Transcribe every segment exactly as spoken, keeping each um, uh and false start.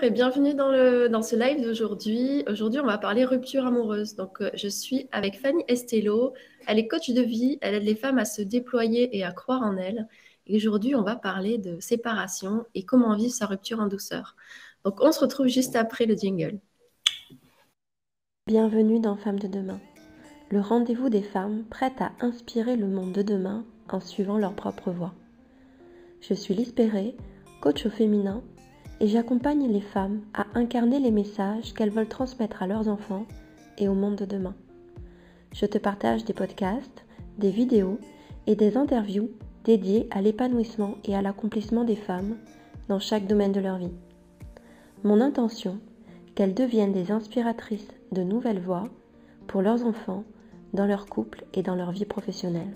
Bonjour et bienvenue dans, le, dans ce live d'aujourd'hui. Aujourd'hui, on va parler rupture amoureuse. Donc, euh, je suis avec Fanny Estello. Elle est coach de vie. Elle aide les femmes à se déployer et à croire en elles. Et aujourd'hui, on va parler de séparation et comment vivre sa rupture en douceur. Donc, on se retrouve juste après le jingle. Bienvenue dans Femmes de demain, le rendez-vous des femmes prêtes à inspirer le monde de demain en suivant leur propre voie. Je suis Lise Perret, coach au féminin, et j'accompagne les femmes à incarner les messages qu'elles veulent transmettre à leurs enfants et au monde de demain. Je te partage des podcasts, des vidéos et des interviews dédiées à l'épanouissement et à l'accomplissement des femmes dans chaque domaine de leur vie. Mon intention, qu'elles deviennent des inspiratrices de nouvelles voies pour leurs enfants, dans leur couple et dans leur vie professionnelle.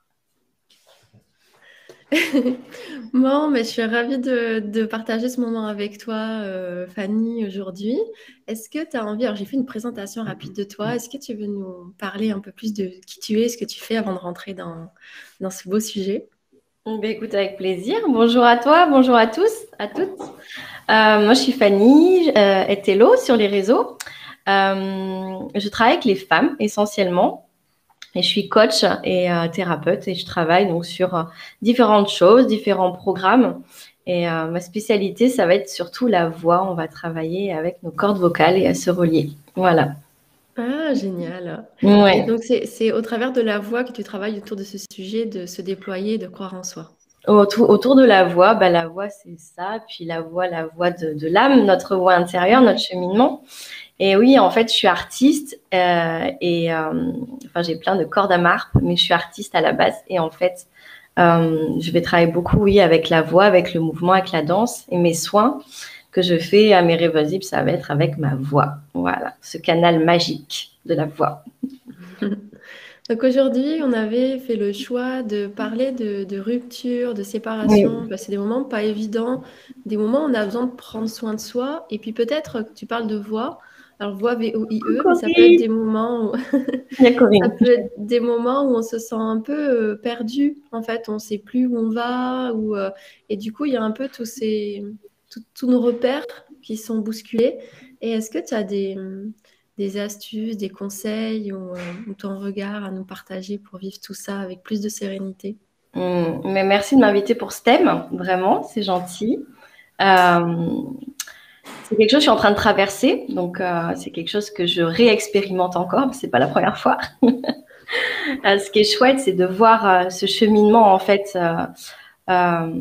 Bon, mais je suis ravie de, de partager ce moment avec toi, euh, Fanny, aujourd'hui. Est-ce que tu as envie, alors j'ai fait une présentation rapide de toi, est-ce que tu veux nous parler un peu plus de qui tu es, ce que tu fais avant de rentrer dans, dans ce beau sujet? Ben, écoute, avec plaisir. Bonjour à toi, bonjour à tous, à toutes. Euh, moi, je suis Fanny euh, Estello sur les réseaux. Euh, je travaille avec les femmes essentiellement. Et je suis coach et euh, thérapeute et je travaille donc sur euh, différentes choses, différents programmes. Et euh, ma spécialité, ça va être surtout la voix. On va travailler avec nos cordes vocales et à se relier. Voilà. Ah, génial. Et Ouais. donc, c'est, c'est au travers de la voix que tu travailles autour de ce sujet de se déployer, de croire en soi. Autour, autour de la voix, bah, la voix, c'est ça. Puis la voix, la voix de, de l'âme, notre voix intérieure, notre cheminement. Et oui, en fait, je suis artiste euh, et euh, enfin, j'ai plein de cordes à marpe, mais je suis artiste à la base. Et en fait, euh, je vais travailler beaucoup, oui, avec la voix, avec le mouvement, avec la danse et mes soins que je fais à mes réversibles, ça va être avec ma voix. Voilà, ce canal magique de la voix. Donc aujourd'hui, on avait fait le choix de parler de, de rupture, de séparation. Oui. Bah, c'est des moments pas évidents, des moments où on a besoin de prendre soin de soi. Et puis peut-être que tu parles de voix. Alors voix V O I E, mais ça peut être Corinne. des moments où Il y a ça Corinne. peut être des moments où on se sent un peu euh, perdu. En fait, on ne sait plus où on va. Ou, euh, et du coup, il y a un peu tous ces tous tous nos repères qui sont bousculés. Et est-ce que tu as des des astuces, des conseils ou, euh, ou ton regard à nous partager pour vivre tout ça avec plus de sérénité? Hum, mais merci de m'inviter pour ce thème, vraiment, c'est gentil. Euh, c'est quelque chose que je suis en train de traverser, donc euh, c'est quelque chose que je réexpérimente encore, mais c'est pas la première fois. Euh, ce qui est chouette, c'est de voir euh, ce cheminement en fait, euh, euh,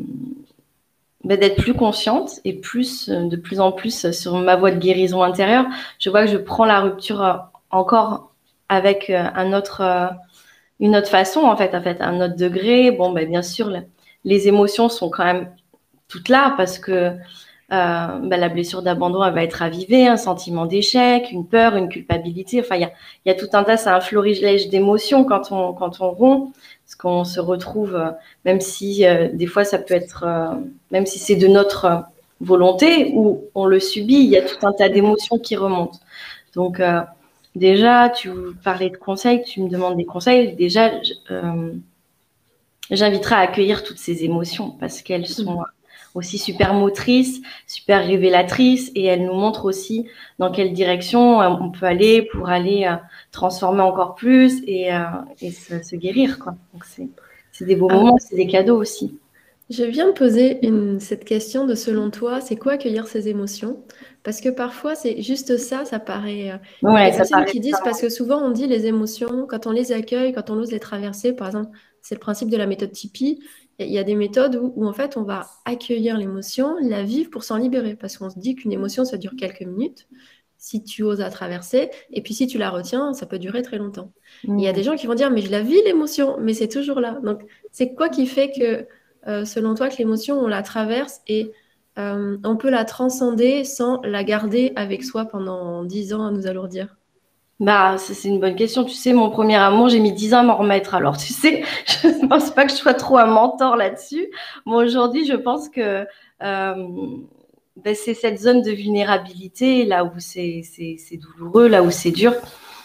ben, d'être plus consciente et plus, euh, de plus en plus sur ma voie de guérison intérieure. Je vois que je prends la rupture euh, encore avec euh, un autre, euh, une autre façon en fait, en fait, un autre degré. Bon, ben bien sûr, le- les émotions sont quand même toutes là parce que euh, bah, la blessure d'abandon, elle va être ravivée, un sentiment d'échec, une peur, une culpabilité. Enfin, il y a, il y a tout un tas, c'est un florilège d'émotions quand on, quand on rompt, parce qu'on se retrouve, euh, même si euh, des fois ça peut être, euh, même si c'est de notre euh, volonté ou on le subit, il y a tout un tas d'émotions qui remontent. Donc, euh, déjà, tu parlais de conseils, tu me demandes des conseils. Déjà, euh, j'inviterai à accueillir toutes ces émotions parce qu'elles sont aussi super motrices, super révélatrices et elles nous montrent aussi dans quelle direction on peut aller pour aller euh, transformer encore plus et, euh, et se, se guérir, quoi. Donc c'est, c'est des beaux Ah, moments, c'est des cadeaux aussi. je viens de poser une- cette question de selon toi, c'est quoi accueillir ces émotions? Parce que parfois, c'est juste ça, ça paraît. euh, Il y a Ouais, des ça personnes paraît qui disent, parce que souvent on dit les émotions, quand on les accueille, quand on ose les traverser, par exemple, c'est le principe de la méthode Tipeee. Il y a des méthodes où, où, en fait on va accueillir l'émotion, la vivre pour s'en libérer, parce qu'on se dit qu'une émotion ça dure quelques minutes, si tu oses la traverser, et puis si tu la retiens, ça peut durer très longtemps. Et il y a Mmh. des gens qui vont dire, mais je la vis l'émotion, mais c'est toujours là. Donc c'est quoi qui fait que euh, selon toi, que l'émotion, on la traverse et euh, on peut la transcender sans la garder avec soi pendant dix ans à nous alourdir? Bah, ça, c'est une bonne question. Tu sais, mon premier amour, j'ai mis dix ans à m'en remettre. Alors, tu sais, je ne pense pas que je sois trop un mentor là-dessus. Moi, aujourd'hui, je pense que euh, ben, c'est cette zone de vulnérabilité, là où c'est, c'est, c'est douloureux, là où c'est dur.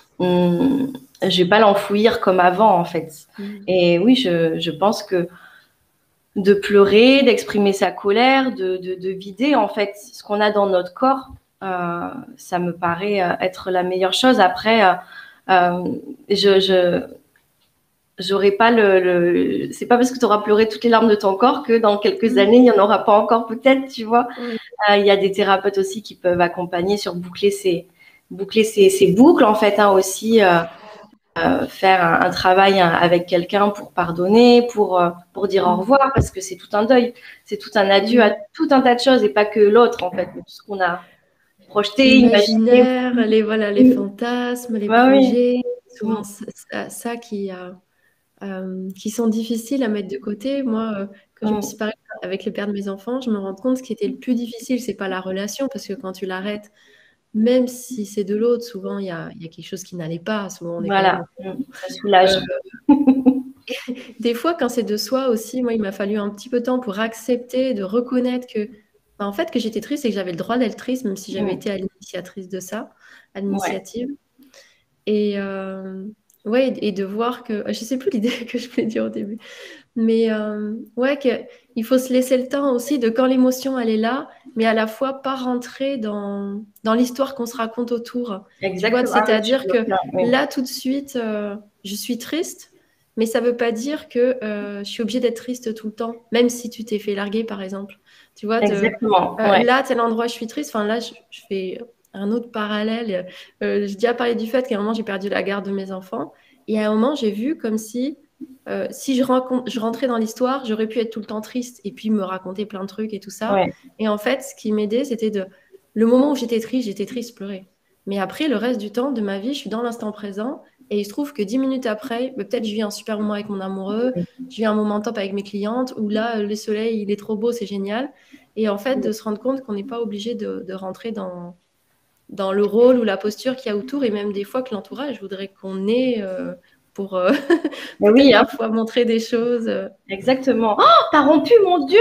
Hum, je vais pas l'enfouir comme avant, en fait. Mm. Et oui, je, je pense que de pleurer, d'exprimer sa colère, de, de, de vider en fait ce qu'on a dans notre corps. Euh, ça me paraît euh, être la meilleure chose. Après, euh, euh, je, je j'aurais pas le, le... c'est pas parce que tu auras pleuré toutes les larmes de ton corps que dans quelques Mmh. années il y en aura pas encore peut-être, tu vois. Oui. Euh, il y a des thérapeutes aussi qui peuvent accompagner sur boucler ces boucler ces, ces boucles en fait, hein, aussi. Euh, Euh, faire un, un travail hein, avec quelqu'un pour pardonner, pour, euh, pour dire au revoir, parce que c'est tout un deuil, c'est tout un adieu à tout un tas de choses et pas que l'autre, en fait, tout ce qu'on a projeté, imaginé. L'imaginaire, les, voilà, les fantasmes, les Bah oui. projets, souvent ça, ça qui, euh, euh, qui sont difficiles à mettre de côté. Moi, euh, quand je me suis Mm. séparée avec le père de mes enfants, je me rends compte que ce qui était le plus difficile, c'est pas la relation, parce que quand tu l'arrêtes, même si c'est de l'autre, souvent il y a, il y a quelque chose qui n'allait pas. Souvent on est quand même. Voilà, mm. Ça soulage. Euh, des fois, quand c'est de soi aussi, moi, il m'a fallu un petit peu de temps pour accepter, de reconnaître que, bah, en fait, que j'étais triste et que j'avais le droit d'être triste, même si j'avais Mm. été à l'initiatrice de ça, à Ouais. l'initiative. Et euh, ouais, et de voir que, je sais plus l'idée que je voulais dire au début, mais euh, ouais, que il faut se laisser le temps aussi de quand l'émotion elle est là, mais à la fois pas rentrer dans dans l'histoire qu'on se raconte autour. Tu vois, Exactement. Ah oui, tu c'est-à-dire que bloques là, oui. là tout de suite, euh, je suis triste, mais ça veut pas dire que euh, je suis obligée d'être triste tout le temps, même si tu t'es fait larguer par exemple. Tu vois, de, Exactement, euh, ouais. là tel endroit je suis triste. Enfin là, je, je fais un autre parallèle. Euh, j'ai déjà parlé du fait qu'à un moment j'ai perdu la garde de mes enfants, et à un moment j'ai vu comme si euh, si je, rencontre, je rentrais dans l'histoire, j'aurais pu être tout le temps triste et puis me raconter plein de trucs et tout ça. Ouais. Et en fait, ce qui m'aidait, c'était de... Le moment où j'étais triste, j'étais triste, je pleurais. Mais après, le reste du temps de ma vie, je suis dans l'instant présent. Et il se trouve que dix minutes après, bah, peut-être je vis un super moment avec mon amoureux, je vis un moment top avec mes clientes, où là, le soleil, il est trop beau, c'est génial. Et en fait, de se rendre compte qu'on n'est pas obligé de, de rentrer dans, dans le rôle ou la posture qu'il y a autour, et même des fois que l'entourage voudrait qu'on ait euh, pour euh, Mais peut-être oui, hein. parfois montrer des choses. euh. Exactement. Oh, t'as rompu, mon Dieu!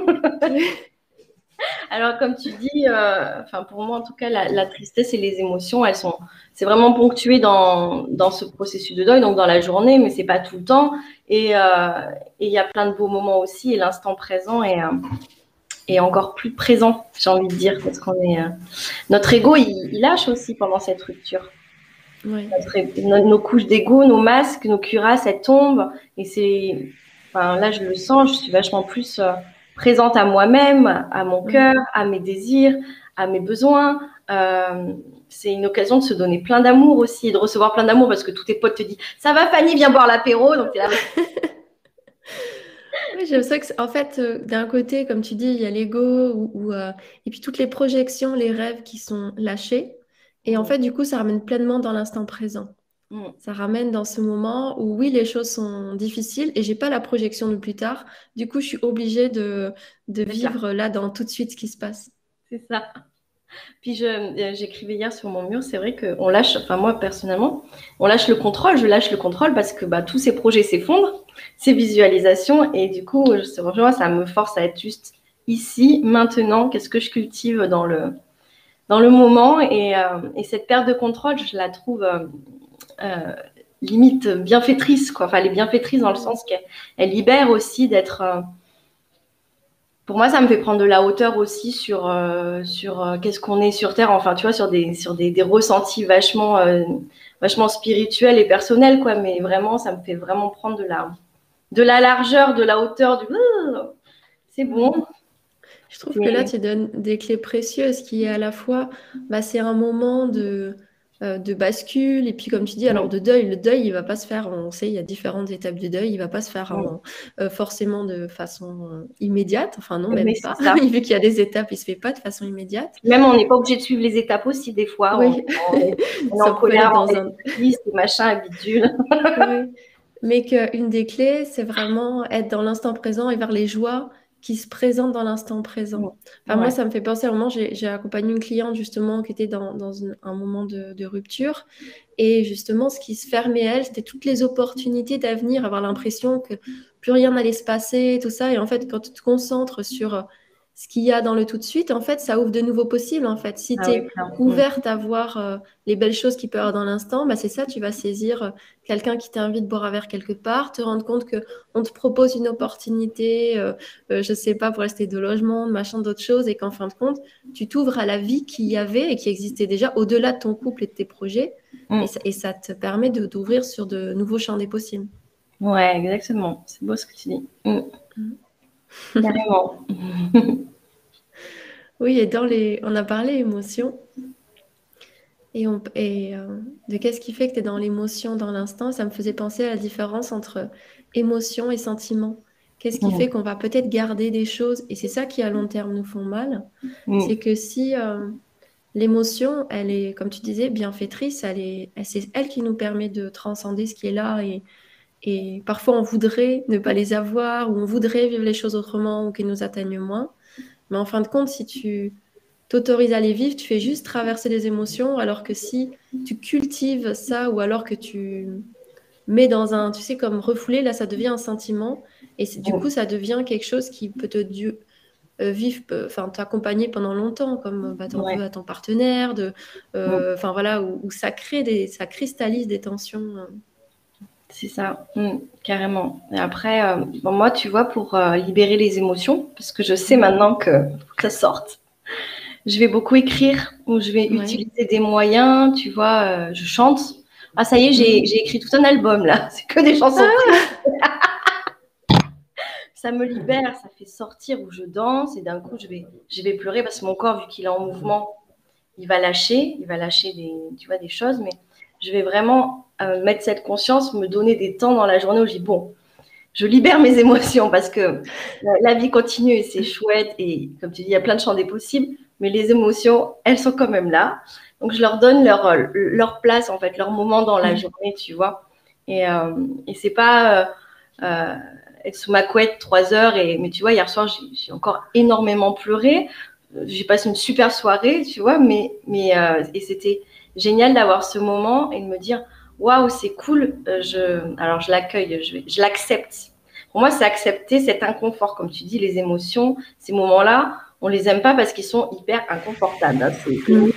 Alors, comme tu dis, euh, enfin pour moi en tout cas, la, la tristesse et les émotions, elles sont, c'est vraiment ponctué dans, dans ce processus de deuil, donc dans la journée, mais c'est pas tout le temps. Et euh, et il y a plein de beaux moments aussi, et l'instant présent est, euh, est encore plus présent, j'ai envie de dire, parce qu'on est, euh, notre ego, il, il lâche aussi pendant cette rupture. Ouais. Notre, nos, nos couches d'ego, nos masques, nos cuirasses, elles tombent, et c'est, enfin là je le sens, je suis vachement plus euh, présente à moi-même, à mon cœur, à mes désirs, à mes besoins. Euh, c'est une occasion de se donner plein d'amour aussi et de recevoir plein d'amour parce que tous tes potes te disent ça va Fanny, viens boire l'apéro. Donc t'es là. Oui, j'aime ça que, c'est- en fait, euh, d'un côté, comme tu dis, il y a l'ego ou, ou, euh, et puis toutes les projections, les rêves qui sont lâchés. Et en fait, du coup, ça ramène pleinement dans l'instant présent. Mm. Ça ramène dans ce moment où, oui, les choses sont difficiles et j'ai pas la projection de plus tard. Du coup, je suis obligée de, de C'est ça, vivre là dans tout de suite ce qui se passe. c'est ça. Puis je, euh, j'écrivais hier sur mon mur, c'est vrai qu'on lâche, enfin moi personnellement, on lâche le contrôle, je lâche le contrôle parce que bah, tous ces projets s'effondrent, ces visualisations, et du coup, je, moi, ça me force à être juste ici, maintenant, qu'est-ce que je cultive dans le, dans le moment, et, euh, et cette perte de contrôle, je la trouve euh, euh, limite bienfaitrice, quoi. Enfin, elle est bienfaitrice dans le sens qu'elle elle libère aussi d'être... Euh, pour moi, ça me fait prendre de la hauteur aussi sur, euh, sur euh, qu'est-ce qu'on est sur Terre, enfin, tu vois, sur des, sur des, des ressentis vachement, euh, vachement spirituels et personnels, quoi. Mais vraiment, ça me fait vraiment prendre de la, de la largeur, de la hauteur, du... C'est bon. Je trouve que là, Mais... tu donnes des clés précieuses qui est à la fois, bah, c'est un moment de, euh, de bascule. Et puis, comme tu dis, alors Mm. de deuil, le deuil, il va pas se faire, on sait, il y a différentes étapes de deuil, il va pas se faire Mm. en, euh, forcément de façon euh, immédiate. Enfin, non, Mais même c'est pas. ça. Vu qu'il y a des étapes, il se fait pas de façon immédiate. Même on n'est pas obligé de suivre les étapes aussi, des fois. On, Oui, on est, on est ça en peut aller colère, on dans est un... triste, machin, bidule. Oui. Mais qu'une des clés, c'est vraiment être dans l'instant présent et vers les joies qui se présentent dans l'instant présent. Mm. Enfin, moi, Ouais. ça me fait penser à un moment, j'ai j'ai accompagné une cliente justement qui était dans, dans une- un moment de, de rupture. Et justement, ce qui se fermait elle, c'était toutes les opportunités d'avenir, avoir l'impression que plus rien n'allait se passer, tout ça. Et en fait, quand tu te concentres sur ce qu'il y a dans le tout de suite, en fait, ça ouvre de nouveaux possibles, en fait. Si Ah tu oui, es clairement. Mm. ouverte à voir euh, les belles choses qui peuvent y avoir dans l'instant, bah, c'est ça, tu vas saisir euh, quelqu'un qui t'invite boire un verre quelque part, te rendre compte que on te propose une opportunité, euh, euh, je sais pas, pour rester de logement, de machin, d'autres choses, et qu'en fin de compte, tu t'ouvres à la vie qu'il y avait et qui existait déjà au-delà de ton couple et de tes projets, Mm. et ça, et ça te permet de- d'ouvrir sur de nouveaux champs des possibles. Ouais, exactement. C'est beau ce que tu dis. Mm. Mm. Carrément. Oui, et dans les, on a parlé émotions. Et, on, et euh, de qu'est-ce qui fait que tu es dans l'émotion dans l'instant, ça me faisait penser à la différence entre émotion et sentiment. Qu'est-ce qui Mm. fait qu'on va peut-être garder des choses, et c'est ça qui à long terme nous font mal, Mm. c'est que si euh, l'émotion, elle est, comme tu disais, bienfaitrice, elle est, elle- c'est elle qui nous permet de transcender ce qui est là, et, et parfois on voudrait ne pas les avoir, ou on voudrait vivre les choses autrement, ou qu'elles nous atteignent moins. Mais en fin de compte, si tu t'autorises à les vivre, tu fais juste traverser les émotions, alors que si tu cultives ça, ou alors que tu mets dans un, tu sais, comme refoulé, là, ça devient un sentiment, et c'est- du coup, Mm. ça devient quelque chose qui peut te du- euh, vivre, peut- enfin, t'accompagner pendant longtemps, comme bah, t'en veux Ouais. à ton partenaire, de, Mm. euh, enfin voilà, où, où ça crée des, ça cristallise des tensions. euh. C'est ça, mm, carrément. Et après, euh, bon, moi, tu vois, pour euh, libérer les émotions, parce que je sais maintenant que faut que ça sorte, je vais beaucoup écrire ou je vais Ouais. utiliser des moyens, tu vois, euh, je chante. Ah, ça y est, j'ai Mhm. j'ai écrit tout un album là, c'est que des chansons. Ah, Ça me libère, ça fait sortir où je danse et d'un coup, je vais, je vais pleurer parce que mon corps, vu qu'il est en mouvement, il va lâcher, il va lâcher des, tu vois, des choses, mais je vais vraiment euh, mettre cette conscience, me donner des temps dans la journée où je dis bon, je libère mes émotions parce que la vie continue et c'est chouette. Et comme tu dis, il y a plein de champs des possibles, mais les émotions, elles sont quand même là. Donc, je leur donne leur, leur place, en fait, leur moment dans la mhm. journée, tu vois. Et, euh, et c'est pas euh, euh, être sous ma couette trois heures. Et, mais tu vois, hier soir, j'ai, j'ai encore énormément pleuré. J'ai passé une super soirée, tu vois, mais, mais euh, et c'était génial d'avoir ce moment et de me dire, waouh, c'est cool. Euh, je, alors, je l'accueille, je, je l'accepte. Pour moi, c'est accepter cet inconfort, comme tu dis, les émotions, ces moments-là, on les aime pas parce qu'ils sont hyper inconfortables. Hein. C'est Mhm.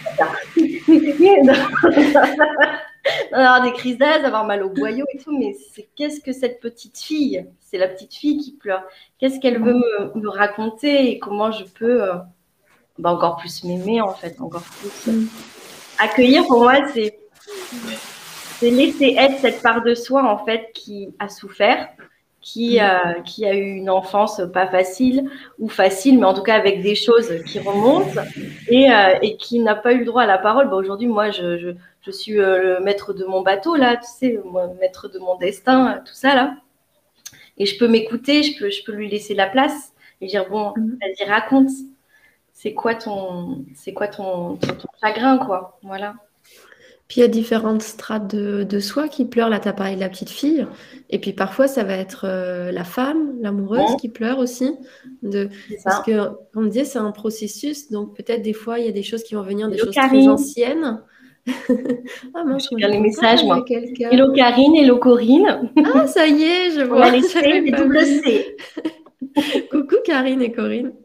d'avoir des crises d'asthme, d'avoir mal au boyau et tout, mais c'est qu'est-ce que cette petite fille, c'est la petite fille qui pleure. Qu'est-ce qu'elle veut me, me raconter et comment je peux euh, bah, encore plus m'aimer en fait, encore plus. Mhm. Accueillir pour moi, c'est c'est laisser être cette part de soi en fait qui a souffert, qui, Mhm. euh, qui a eu une enfance pas facile ou facile, mais en tout cas avec des choses qui remontent et, euh, et qui n'a pas eu le droit à la parole. Bah, aujourd'hui, moi, je, je, je suis euh, le maître de mon bateau là, tu sais, moi, maître de mon destin, tout ça là, et je peux m'écouter, je peux, je peux lui laisser la place et dire bon, Mhm. vas-y, raconte. C'est quoi ton, c'est quoi ton, ton, ton chagrin quoi, voilà. Puis il y a différentes strates de, de soi qui pleurent. Là, tu as parlé de la petite fille. Et puis parfois, ça va être euh, la femme, l'amoureuse Bon, qui pleure aussi. De... c'est Parce ça. que, comme on disait, c'est un processus. Donc peut-être des fois, il y a des choses qui vont venir, des Hello choses très Karine. anciennes. Ah Je mince, moi, regarde les j'entends pas, messages, il y a moi. quelqu'un. Hello Karine, hello Corinne. Ah, ça y est, je On a vois, les C, j'avais les pas double vu. C. Coucou Karine et Corinne.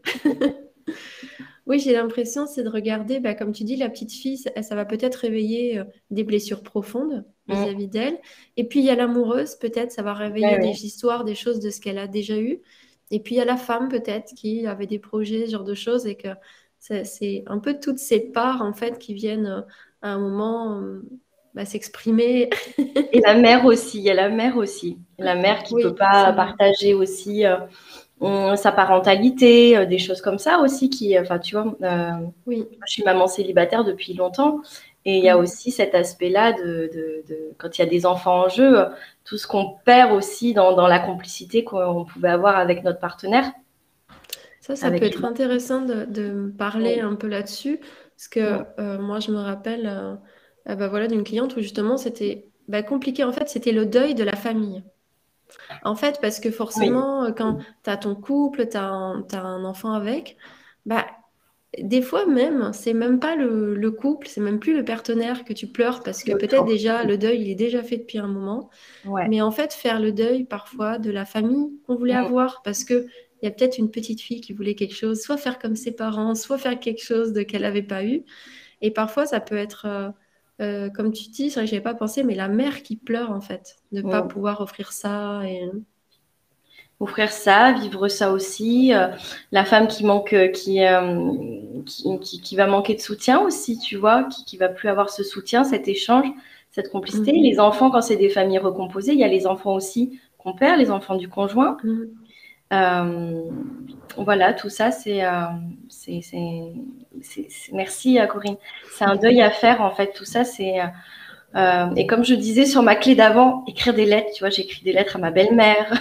Oui, j'ai l'impression, c'est de regarder, bah, comme tu dis, la petite fille, ça, ça va peut-être réveiller euh, des blessures profondes Mm. vis-à-vis d'elle. Et puis il y a l'amoureuse, peut-être, ça va Ouais, réveiller ouais. des histoires, des choses de ce qu'elle a déjà eu. Et puis il y a la femme, peut-être, qui avait des projets, ce genre de choses, et que c'est c'est un peu toutes ces parts, en fait, qui viennent euh, à un moment euh, bah, s'exprimer. Et la mère aussi, il y a la mère aussi. La mère qui peut Oui, pas c'est vrai. partager aussi euh, hum, sa parentalité, euh, des choses comme ça aussi qui, enfin, tu vois, euh, Oui. je suis maman célibataire depuis longtemps et il y a Mm. aussi cet aspect-là de, de, de quand il y a des enfants en jeu, euh, tout ce qu'on perd aussi dans, dans la complicité qu'on pouvait avoir avec notre partenaire, Ça, ça peut avec être intéressant de, de parler les... un peu là-dessus, parce que Mm. euh, moi, je me rappelle euh, euh, bah, voilà, d'une cliente où justement c'était bah, compliqué. En fait, c'était le deuil de la famille. En fait, parce que Oui, forcément, euh, quand tu as ton couple, tu as un, t'as un enfant avec, bah, des fois même, c'est même pas le, le couple, c'est même plus le partenaire que tu pleures, parce c'est que autre peut-être chose. déjà le deuil, il est déjà fait depuis un moment. Ouais. Mais en fait, faire le deuil parfois de la famille qu'on voulait Mm. avoir, parce que il y a peut-être une petite fille qui voulait quelque chose, soit faire comme ses parents, soit faire quelque chose de qu'elle n'avait pas eu. Et parfois, ça peut être, euh, euh, comme tu dis, c'est vrai que je n'avais pas pensé, mais la mère qui pleure, en fait, de ne pas Mm. pouvoir offrir ça. Et... Offrir ça, vivre ça aussi. Euh, la femme qui manque, euh, qui, euh, qui, qui, qui va manquer de soutien aussi, tu vois, qui, qui va plus avoir ce soutien, cet échange, cette complicité. Mhm. Les enfants, quand c'est des familles recomposées, il y a les enfants aussi qu'on perd, les enfants du conjoint. Mhm. Euh, voilà, tout ça, c'est, euh, c'est, c'est, c'est, c'est- merci euh, Corinne. C'est un deuil à faire en fait. Tout ça, c'est euh, et comme je disais sur ma clé d'avant, écrire des lettres. Tu vois, j'écris des lettres à ma belle-mère.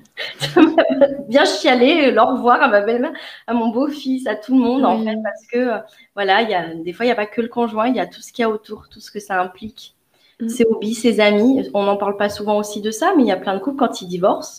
Bien chialer l'au revoir à ma belle-mère, à mon beau-fils, à tout le monde en fait, Oui. parce que euh, voilà, il y a des fois il n'y a pas que le conjoint, il y a tout ce qu'il y a autour, tout ce que ça implique, Mhm. ses hobbies, ses amis. On n'en parle pas souvent aussi de ça, mais il y a plein de couples quand ils divorcent,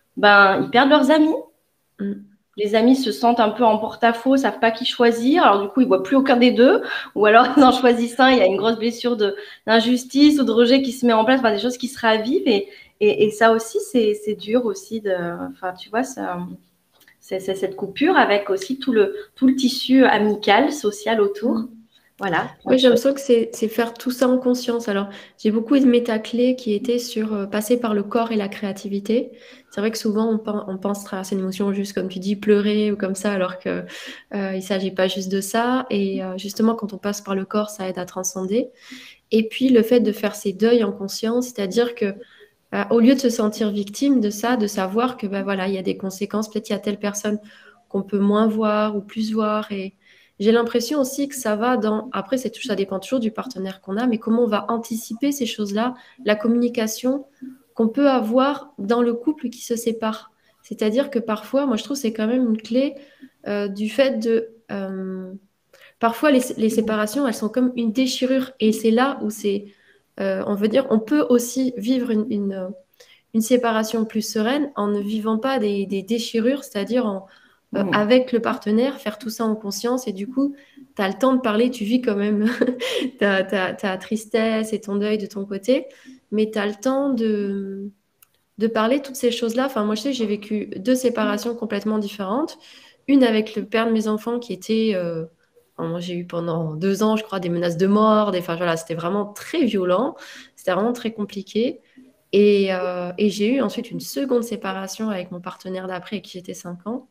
ben ils perdent leurs amis. Mhm. Les amis se sentent un peu en porte-à-faux, savent pas qui choisir. Alors du coup, ils voient plus aucun des deux, ou alors ils en choisissent un. Il y a une grosse blessure de d'injustice ou de rejet qui se met en place, enfin, des choses qui se ravivent. Et, et, et ça aussi, c'est c'est dur aussi de. Enfin, tu vois, ça, c'est c'est cette coupure avec aussi tout le tout le tissu amical, social autour. Mhm. Voilà, plein Oui, de j'ai choses. l'impression que c'est c'est faire tout ça en conscience. Alors, j'ai beaucoup aimé ta clé qui était sur euh, passer par le corps et la créativité. C'est vrai que souvent, on, pen- on pense traverser une émotion juste, comme tu dis, pleurer ou comme ça, alors que euh, il s'agit pas juste de ça. Et euh, justement, quand on passe par le corps, ça aide à transcender. Et puis, le fait de faire ces deuils en conscience, c'est-à-dire que euh, au lieu de se sentir victime de ça, de savoir que ben voilà, il y a des conséquences, peut-être il y a telle personne qu'on peut moins voir ou plus voir. Et j'ai l'impression aussi que ça va dans. Après, c'est tout, ça dépend toujours du partenaire qu'on a, mais comment on va anticiper ces choses-là, la communication qu'on peut avoir dans le couple qui se sépare. C'est-à-dire que parfois, moi je trouve que c'est quand même une clé euh, du fait de. euh, Parfois, les, les séparations, elles sont comme une déchirure. Et c'est là où c'est, euh, on veut dire, on peut aussi vivre une, une, une séparation plus sereine en ne vivant pas des, des déchirures, c'est-à-dire en, euh, Mmh. avec le partenaire, faire tout ça en conscience. Et du coup, tu as le temps de parler, tu vis quand même ta, ta, ta tristesse et ton deuil de ton côté, mais tu as le temps de, de parler toutes ces choses-là. Enfin, moi, je sais, j'ai vécu deux séparations complètement différentes. Une avec le père de mes enfants qui était... euh, enfin, moi, j'ai eu pendant deux ans, je crois, des menaces de mort. Des... Enfin, voilà, c'était vraiment très violent. C'était vraiment très compliqué. Et, euh, et j'ai eu ensuite une seconde séparation avec mon partenaire d'après, avec qui j'étais cinq ans.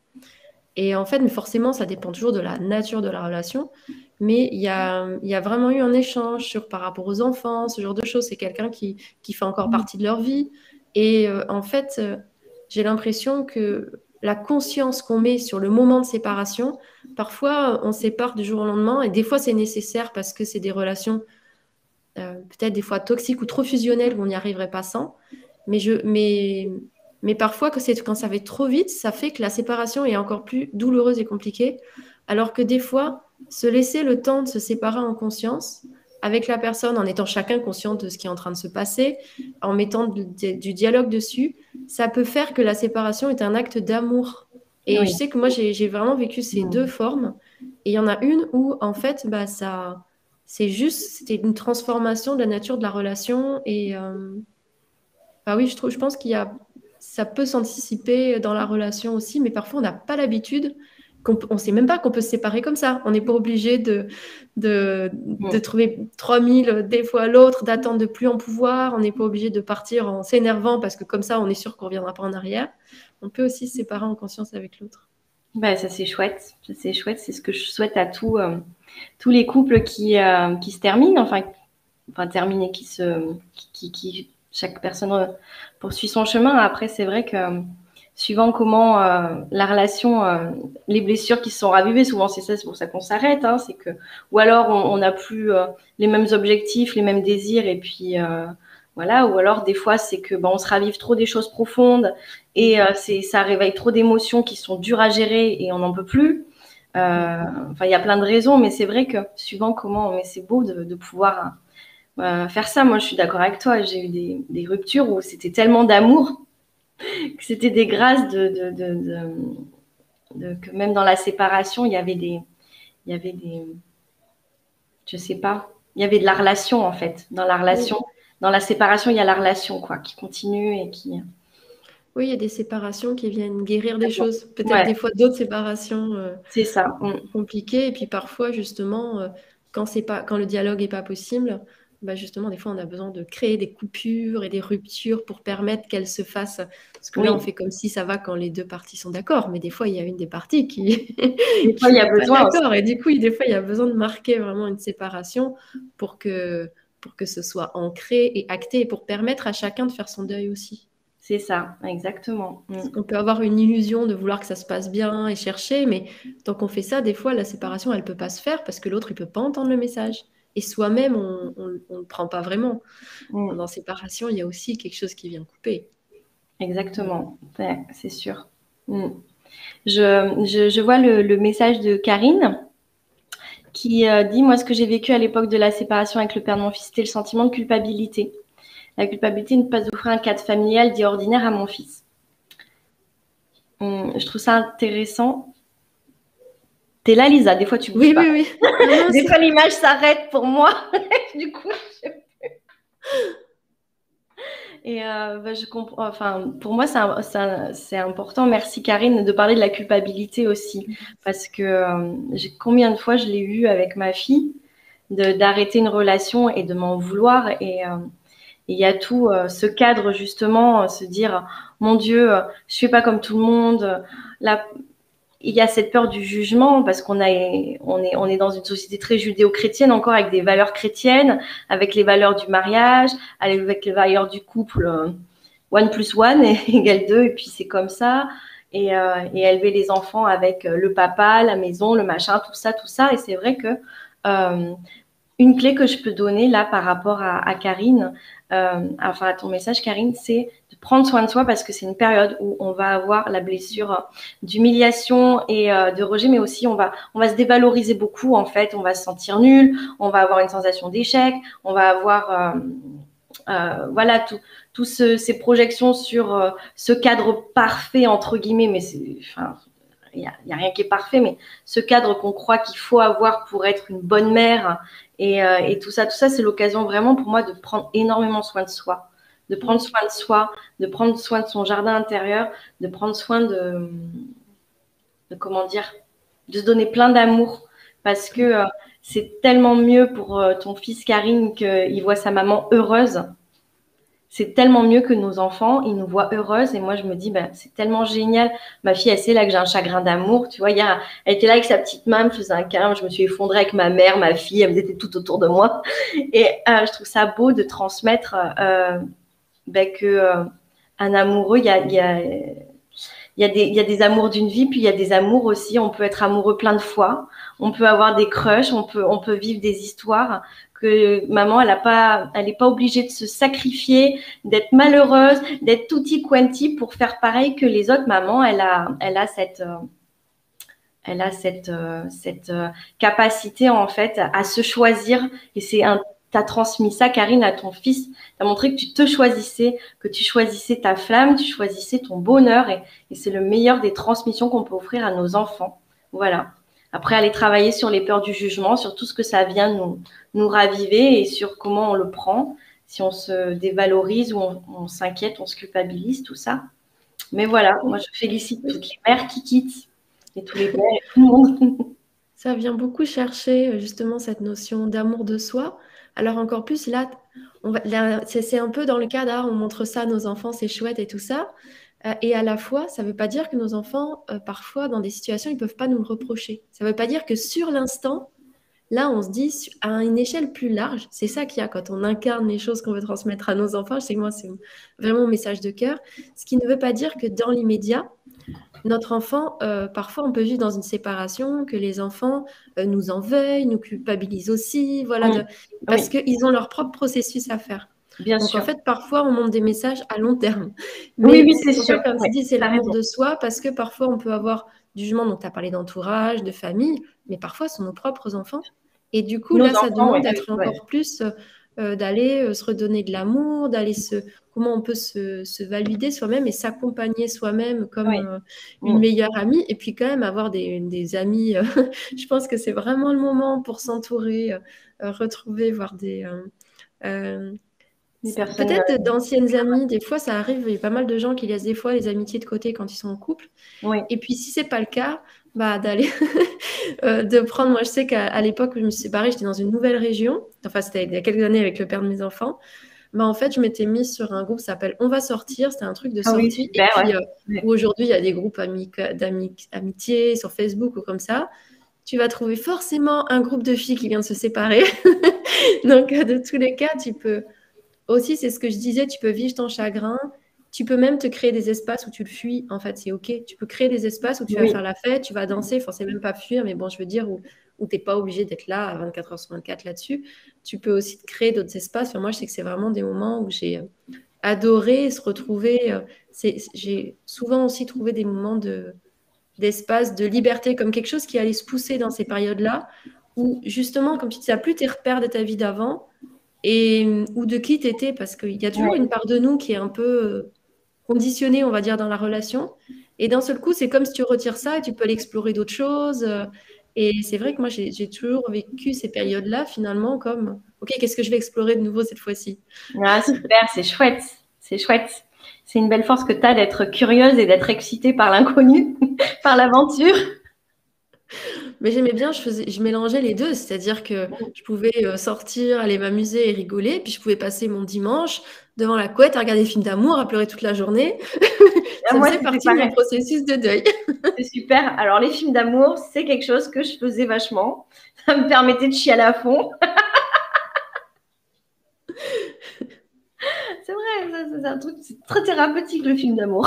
Et en fait, mais forcément, ça dépend toujours de la nature de la relation. Mais il y a, il y a vraiment eu un échange sur, par rapport aux enfants, ce genre de choses. C'est quelqu'un qui, qui fait encore partie de leur vie. Et euh, en fait, euh, j'ai l'impression que la conscience qu'on met sur le moment de séparation, parfois, on sépare du jour au lendemain. Et des fois, c'est nécessaire parce que c'est des relations euh, peut-être des fois toxiques ou trop fusionnelles où on n'y arriverait pas sans. Mais, je, mais, mais parfois, que c'est, quand ça va trop vite, ça fait que la séparation est encore plus douloureuse et compliquée. Alors que des fois, se laisser le temps de se séparer en conscience avec la personne, en étant chacun conscient de ce qui est en train de se passer, en mettant du, du dialogue dessus, ça peut faire que la séparation est un acte d'amour. Et je Oui. sais que moi, j'ai j'ai vraiment vécu ces deux Mmh. formes. Et il y en a une où, en fait, bah, ça, c'est juste, c'était une transformation de la nature de la relation. Et euh, bah oui, je trouve, je pense qu'il y a, ça peut s'anticiper dans la relation aussi, mais parfois on n'a pas l'habitude, qu'on, peut- on ne sait même pas qu'on peut se séparer comme ça. On n'est pas obligé de, de, de Mmh. trouver trois mille des fois l'autre, d'attendre de plus en pouvoir. On n'est pas obligé de partir en s'énervant parce que comme ça, on est sûr qu'on ne reviendra pas en arrière. On peut aussi se séparer en conscience avec l'autre. Bah, ça c'est chouette, ça c'est chouette, c'est ce que je souhaite à tous euh, tous les couples qui euh, qui se terminent, enfin enfin terminés, qui se qui, qui, qui- chaque personne euh, poursuit son chemin. Après, c'est vrai que euh, suivant comment euh, la relation, euh, les blessures qui se sont ravivées, souvent c'est ça, c'est pour ça qu'on s'arrête, hein, c'est que ou alors on on n'a plus euh, les mêmes objectifs, les mêmes désirs, et puis euh, voilà, ou alors des fois c'est que ben, on se ravive trop des choses profondes et euh, c'est ça réveille trop d'émotions qui sont dures à gérer et on n'en peut plus. Euh, Enfin, il y a plein de raisons, mais c'est vrai que suivant comment, mais c'est beau de, de pouvoir euh, faire ça. Moi, je suis d'accord avec toi. J'ai eu des, des ruptures où c'était tellement d'amour que c'était des grâces de, de, de, de, de- que même dans la séparation, il y avait des, il y avait des, je sais pas, il y avait de la relation en fait. Dans la Oui. relation, dans la séparation, il y a la relation quoi, qui continue et qui. Oui, il y a des séparations qui viennent guérir des choses. Peut-être Ouais, des fois d'autres séparations euh, c'est ça. Mm. compliquées. Et puis parfois, justement, euh, quand c'est pas, quand le dialogue n'est pas possible, bah justement, des fois, on a besoin de créer des coupures et des ruptures pour permettre qu'elles se fassent. Parce que là, on Oui, fait comme si ça va quand les deux parties sont d'accord. Mais des fois, il y a une des parties qui, des fois, qui il y a n'est pas besoin aussi. d'accord. Et du coup, des fois, il y a besoin de marquer vraiment une séparation pour que, pour que ce soit ancré et acté et pour permettre à chacun de faire son deuil aussi. C'est ça, exactement. Mm. On peut avoir une illusion de vouloir que ça se passe bien et chercher, mais tant qu'on fait ça, des fois, la séparation, elle peut pas se faire parce que l'autre, il peut pas entendre le message. Et soi-même, on ne le prend pas vraiment. Mm. Dans séparation, il y a aussi quelque chose qui vient couper. Exactement, ouais, c'est sûr. Mm. Je, je, je vois le, le message de Karine qui euh, dit, moi, ce que j'ai vécu à l'époque de la séparation avec le père de mon fils, c'était le sentiment de culpabilité. La culpabilité de ne pas offrir un cadre familial dit ordinaire à mon fils. Hum, je trouve ça intéressant. T'es là, Lisa, des fois tu bouges Oui, pas. oui, oui. Non, non, Des c'est- fois l'image s'arrête pour moi. Du coup, je- et euh, bah, je comprends. Enfin, pour moi, c'est un- c'est un- c'est important. Merci Karine de parler de la culpabilité aussi, parce que euh, j'ai- combien de fois je l'ai eu avec ma fille de d'arrêter une relation et de m'en vouloir et euh, il y a tout euh, ce cadre justement, euh, se dire mon Dieu, euh, je fais pas comme tout le monde. euh, La, il y a cette peur du jugement parce qu'on a, on est, on est dans une société très judéo-chrétienne encore avec des valeurs chrétiennes, avec les valeurs du mariage, avec les valeurs du couple. euh, One plus one égale deux et puis c'est comme ça. Et, euh, et élever les enfants avec euh, le papa, la maison, le machin, tout ça, tout ça. Et c'est vrai que euh, une clé que je peux donner là par rapport à, à Karine, euh, enfin à ton message Karine, c'est de prendre soin de soi parce que c'est une période où on va avoir la blessure d'humiliation et euh, de rejet, mais aussi on va, on va se dévaloriser beaucoup en fait, on va se sentir nul, on va avoir une sensation d'échec, on va avoir euh, euh, voilà tout, tout ce, ces projections sur euh, ce cadre parfait entre guillemets, mais c'est, enfin, il n'y a, y a rien qui est parfait, mais ce cadre qu'on croit qu'il faut avoir pour être une bonne mère et, euh, et tout ça, tout ça, c'est l'occasion vraiment pour moi de prendre énormément soin de soi, de prendre soin de soi, de prendre soin de son jardin intérieur, de prendre soin de, de comment dire, de se donner plein d'amour parce que euh, c'est tellement mieux pour euh, ton fils Karine qu'il voit sa maman heureuse, c'est tellement mieux que nos enfants, ils nous voient heureuses. Et moi, je me dis, bah, c'est tellement génial. Ma fille, elle sait là que j'ai un chagrin d'amour. Tu vois, hier, elle était là avec sa petite main, elle me faisait un câlin. Je me suis effondrée avec ma mère, ma fille, elles étaient tout autour de moi. Et euh, je trouve ça beau de transmettre euh, bah, que euh, un amoureux, il y a, il y a, il y a des, il y a des amours d'une vie, puis il y a des amours aussi. On peut être amoureux plein de fois. On peut avoir des crushs, on peut, on peut vivre des histoires que maman, elle a pas, elle est pas obligée de se sacrifier, d'être malheureuse, d'être tutti quanti pour faire pareil que les autres. Maman, elle a, elle a cette, euh, elle a cette, euh, cette euh, capacité en fait à se choisir. Et c'est un, t'as transmis ça, Karine, à ton fils. T'as montré que tu te choisissais, que tu choisissais ta flamme, tu choisissais ton bonheur, et, et c'est le meilleur des transmissions qu'on peut offrir à nos enfants. Voilà. Après, aller travailler sur les peurs du jugement, sur tout ce que ça vient nous, nous raviver et sur comment on le prend, si on se dévalorise ou on, on s'inquiète, on se culpabilise, tout ça. Mais voilà, moi je félicite toutes les mères qui quittent et tous les pères et tout le monde. Ça vient beaucoup chercher euh, justement cette notion d'amour de soi. Alors encore plus là, on va, là, c'est c'est un peu dans le cas d'art, on montre ça à nos enfants, c'est chouette et tout ça. Euh, et à la fois, ça ne veut pas dire que nos enfants, euh, parfois, dans des situations, ils ne peuvent pas nous le reprocher. Ça ne veut pas dire que sur l'instant, là, on se dit su- à une échelle plus large, c'est ça qu'il y a quand on incarne les choses qu'on veut transmettre à nos enfants. Je sais que moi, c'est vraiment mon message de cœur. Ce qui ne veut pas dire que dans l'immédiat, notre enfant, euh, parfois, on peut vivre dans une séparation, que les enfants euh, nous en veuillent, nous culpabilisent aussi, voilà, Mm. de- parce Oui, qu'ils ont leur propre processus à faire. bien Donc, en sûr. fait, parfois, on montre des messages à long terme. Oui, Mais oui, c'est c'est pour ça, sûr. comme Oui, tu dis, c'est tu as l'amour raison. de soi, parce que parfois, on peut avoir du jugement, donc tu as parlé d'entourage, de famille, mais parfois, ce sont nos propres enfants. Et du coup, Nos là, ça enfants, oui. demande d'être Ouais. encore plus, euh, euh, d'aller euh, se redonner de l'amour, d'aller se, comment on peut se, se valider soi-même et s'accompagner soi-même comme Oui. euh, une Mm. meilleure amie. Et puis quand même avoir des, des amis. euh, je pense que c'est vraiment le moment pour s'entourer, euh, euh, retrouver, voir des, euh, euh, Des personnes. Peut-être d'anciennes amies, des fois ça arrive, il y a pas mal de gens qui laissent des fois les amitiés de côté quand ils sont en couple. Oui. Et puis si c'est pas le cas, bah d'aller euh, de prendre. Moi je sais qu'à à l'époque où je me suis séparée, j'étais dans une nouvelle région. Enfin c'était il y a quelques années avec le père de mes enfants. Bah en fait je m'étais mise sur un groupe qui s'appelle On va sortir. C'était un truc de Ah oui, sortie. Et super, puis ouais. euh, Ouais. où aujourd'hui il y a des groupes ami- d'ami- amitié sur Facebook ou comme ça. Tu vas trouver forcément un groupe de filles qui vient de se séparer. Donc euh, de tous les cas, tu peux aussi, c'est ce que je disais, tu peux vivre ton chagrin. Tu peux même te créer des espaces où tu le fuis. En fait, c'est OK. Tu peux créer des espaces où tu vas Oui. faire la fête, tu vas danser. Enfin, c'est même pas fuir, mais bon, je veux dire, où, où tu n'es pas obligé d'être là à vingt-quatre heures sur vingt-quatre là-dessus. Tu peux aussi te créer d'autres espaces. Enfin, moi, je sais que c'est vraiment des moments où j'ai euh, adoré se retrouver. euh, c'est- c'est- j'ai souvent aussi trouvé des moments de, d'espace, de liberté, comme quelque chose qui allait se pousser dans ces périodes-là, où justement, comme tu dis, tu n'as plus tes repères de ta vie d'avant et ou de qui tu étais, parce qu'il y a toujours une Ouais. part de nous qui est un peu euh, conditionnée, on va dire, dans la relation. Et d'un seul coup, c'est comme si tu retires ça et tu peux l'explorer d'autres choses. euh, Et c'est vrai que moi, j'ai j'ai toujours vécu ces périodes-là, finalement, comme, OK, qu'est-ce que je vais explorer de nouveau cette fois-ci? Ah, super, c'est chouette. C'est chouette. C'est une belle force que tu as d'être curieuse et d'être excitée par l'inconnu, par l'aventure. Mais j'aimais bien, je faisais, je mélangeais les deux, c'est-à-dire que je pouvais euh, sortir, aller m'amuser et rigoler, puis je pouvais passer mon dimanche devant la couette à regarder des films d'amour, à pleurer toute la journée. Ah, Ça moi, faisait c'était partie de mon pareil. processus de deuil. C'est super. Alors, les films d'amour, c'est quelque chose que je faisais vachement. Ça me permettait de chialer à fond. C'est vrai, ça, c'est un truc, c'est très thérapeutique, le film d'amour.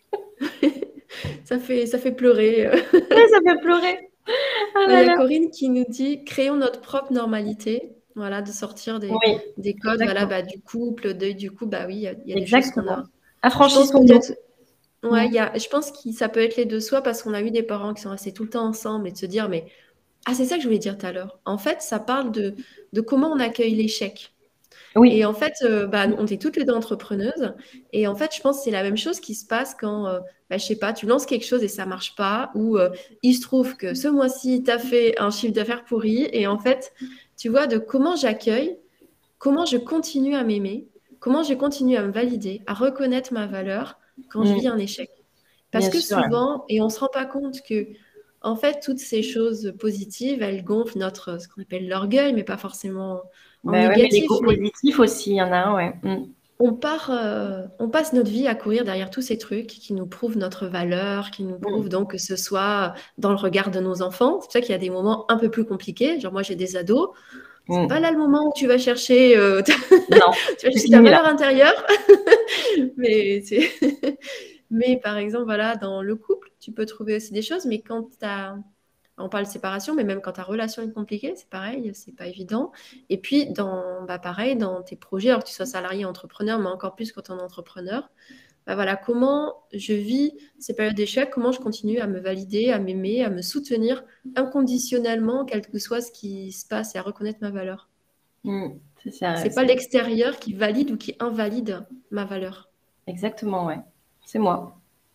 Ça fait, ça fait pleurer. Ouais, ça fait pleurer. Ah Il y là a là. Corinne qui nous dit, créons notre propre normalité. Voilà, de sortir des, Oui, des codes, voilà, exactement. bah, du couple, deuil du couple, bah oui, il y a, il y a des choses qu'on a. Exactement. Je pense Affranchissons-nous. peut-être, ouais, Mm. il y a, je pense que ça peut être les deux, soit parce qu'on a eu des parents qui sont restés tout le temps ensemble et de se dire, mais, ah, c'est ça que je voulais dire tout à l'heure. En fait, ça parle de, de comment on accueille l'échec. Et Oui. en fait, euh, bah, on est toutes les deux entrepreneuses. Et en fait, je pense que c'est la même chose qui se passe quand, euh, bah, je sais pas, tu lances quelque chose et ça marche pas, ou euh, il se trouve que ce mois-ci, tu as fait un chiffre d'affaires pourri. Et en fait, tu vois, de comment j'accueille, comment je continue à m'aimer, comment je continue à me valider, à reconnaître ma valeur quand je vis Mm. un échec. Parce Bien que sûr. Ouais. souvent, et on ne se rend pas compte que, en fait, toutes ces choses positives, elles gonflent notre, ce qu'on appelle l'orgueil, mais pas forcément en Ben ouais, mais négatif, l'égo mais positif aussi, il y en a un, ouais. Mm. on part, euh, on passe notre vie à courir derrière tous ces trucs qui nous prouvent notre valeur, qui nous prouvent Mm. donc que ce soit dans le regard de nos enfants. C'est pour ça qu'il y a des moments un peu plus compliqués. Genre moi j'ai des ados. C'est pas Mm. là le moment où tu vas chercher, euh, tu Non, vas c'est chercher ta fini là. valeur intérieure. mais c'est mais par exemple voilà dans le couple, tu peux trouver aussi des choses. Mais quand tu as on parle de séparation, mais même quand ta relation est compliquée, c'est pareil, c'est pas évident. Et puis, dans, bah pareil, dans tes projets, alors que tu sois salarié, entrepreneur, mais encore plus quand on est entrepreneur, bah voilà, comment je vis ces périodes d'échec, comment je continue à me valider, à m'aimer, à me soutenir inconditionnellement, quel que soit ce qui se passe, et à reconnaître ma valeur. Mm. C'est ça, C'est pas c'est- l'extérieur qui valide ou qui invalide ma valeur. exactement, ouais. C'est moi.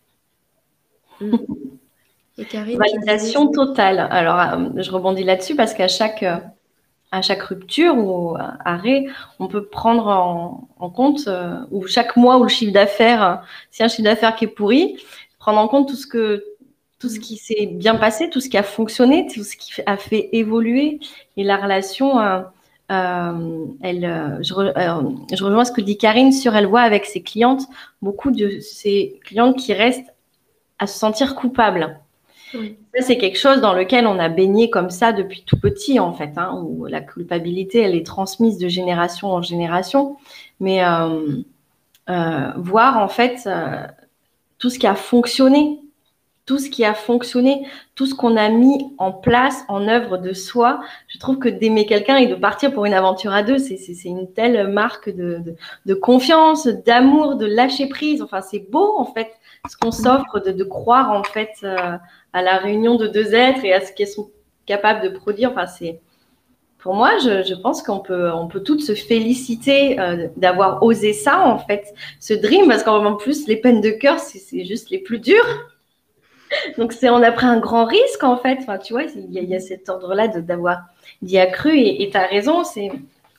Mm. Et Karine qui disait, Validation totale. Alors, euh, je rebondis là-dessus parce qu'à chaque, euh, à chaque rupture ou euh, arrêt, on peut prendre en, en compte, euh, ou chaque mois où le chiffre d'affaires, euh, si un chiffre d'affaires qui est pourri, prendre en compte tout ce que, tout ce qui s'est bien passé, tout ce qui a fonctionné, tout ce qui a fait évoluer. Et la relation, euh, euh, elle, euh, je, re- euh, je rejoins ce que dit Karine sur, elle voit avec ses clientes, beaucoup de ces clientes qui restent à se sentir coupables. oui, Ça, c'est quelque chose dans lequel on a baigné comme ça depuis tout petit, en fait, hein, où la culpabilité, elle est transmise de génération en génération. Mais euh, euh, voir, en fait, euh, tout ce qui a fonctionné, tout ce qui a fonctionné, tout ce qu'on a mis en place, en œuvre de soi, je trouve que d'aimer quelqu'un et de partir pour une aventure à deux, c'est, c'est, c'est une telle marque de, de, de confiance, d'amour, de lâcher prise. Enfin, c'est beau, en fait, ce qu'on s'offre de, de croire, en fait, euh, à la réunion de deux êtres et à ce qu'elles sont capables de produire. Enfin, c'est, pour moi, je, je pense qu'on peut, on peut toutes se féliciter euh, d'avoir osé ça, en fait, ce dream, parce qu'en plus, les peines de cœur, c'est, c'est juste les plus dures. Donc, c'est, on a pris un grand risque, en fait. Enfin, tu vois, il y a, il y a cet ordre-là de, d'avoir d'y accru. Et tu as raison, c'est,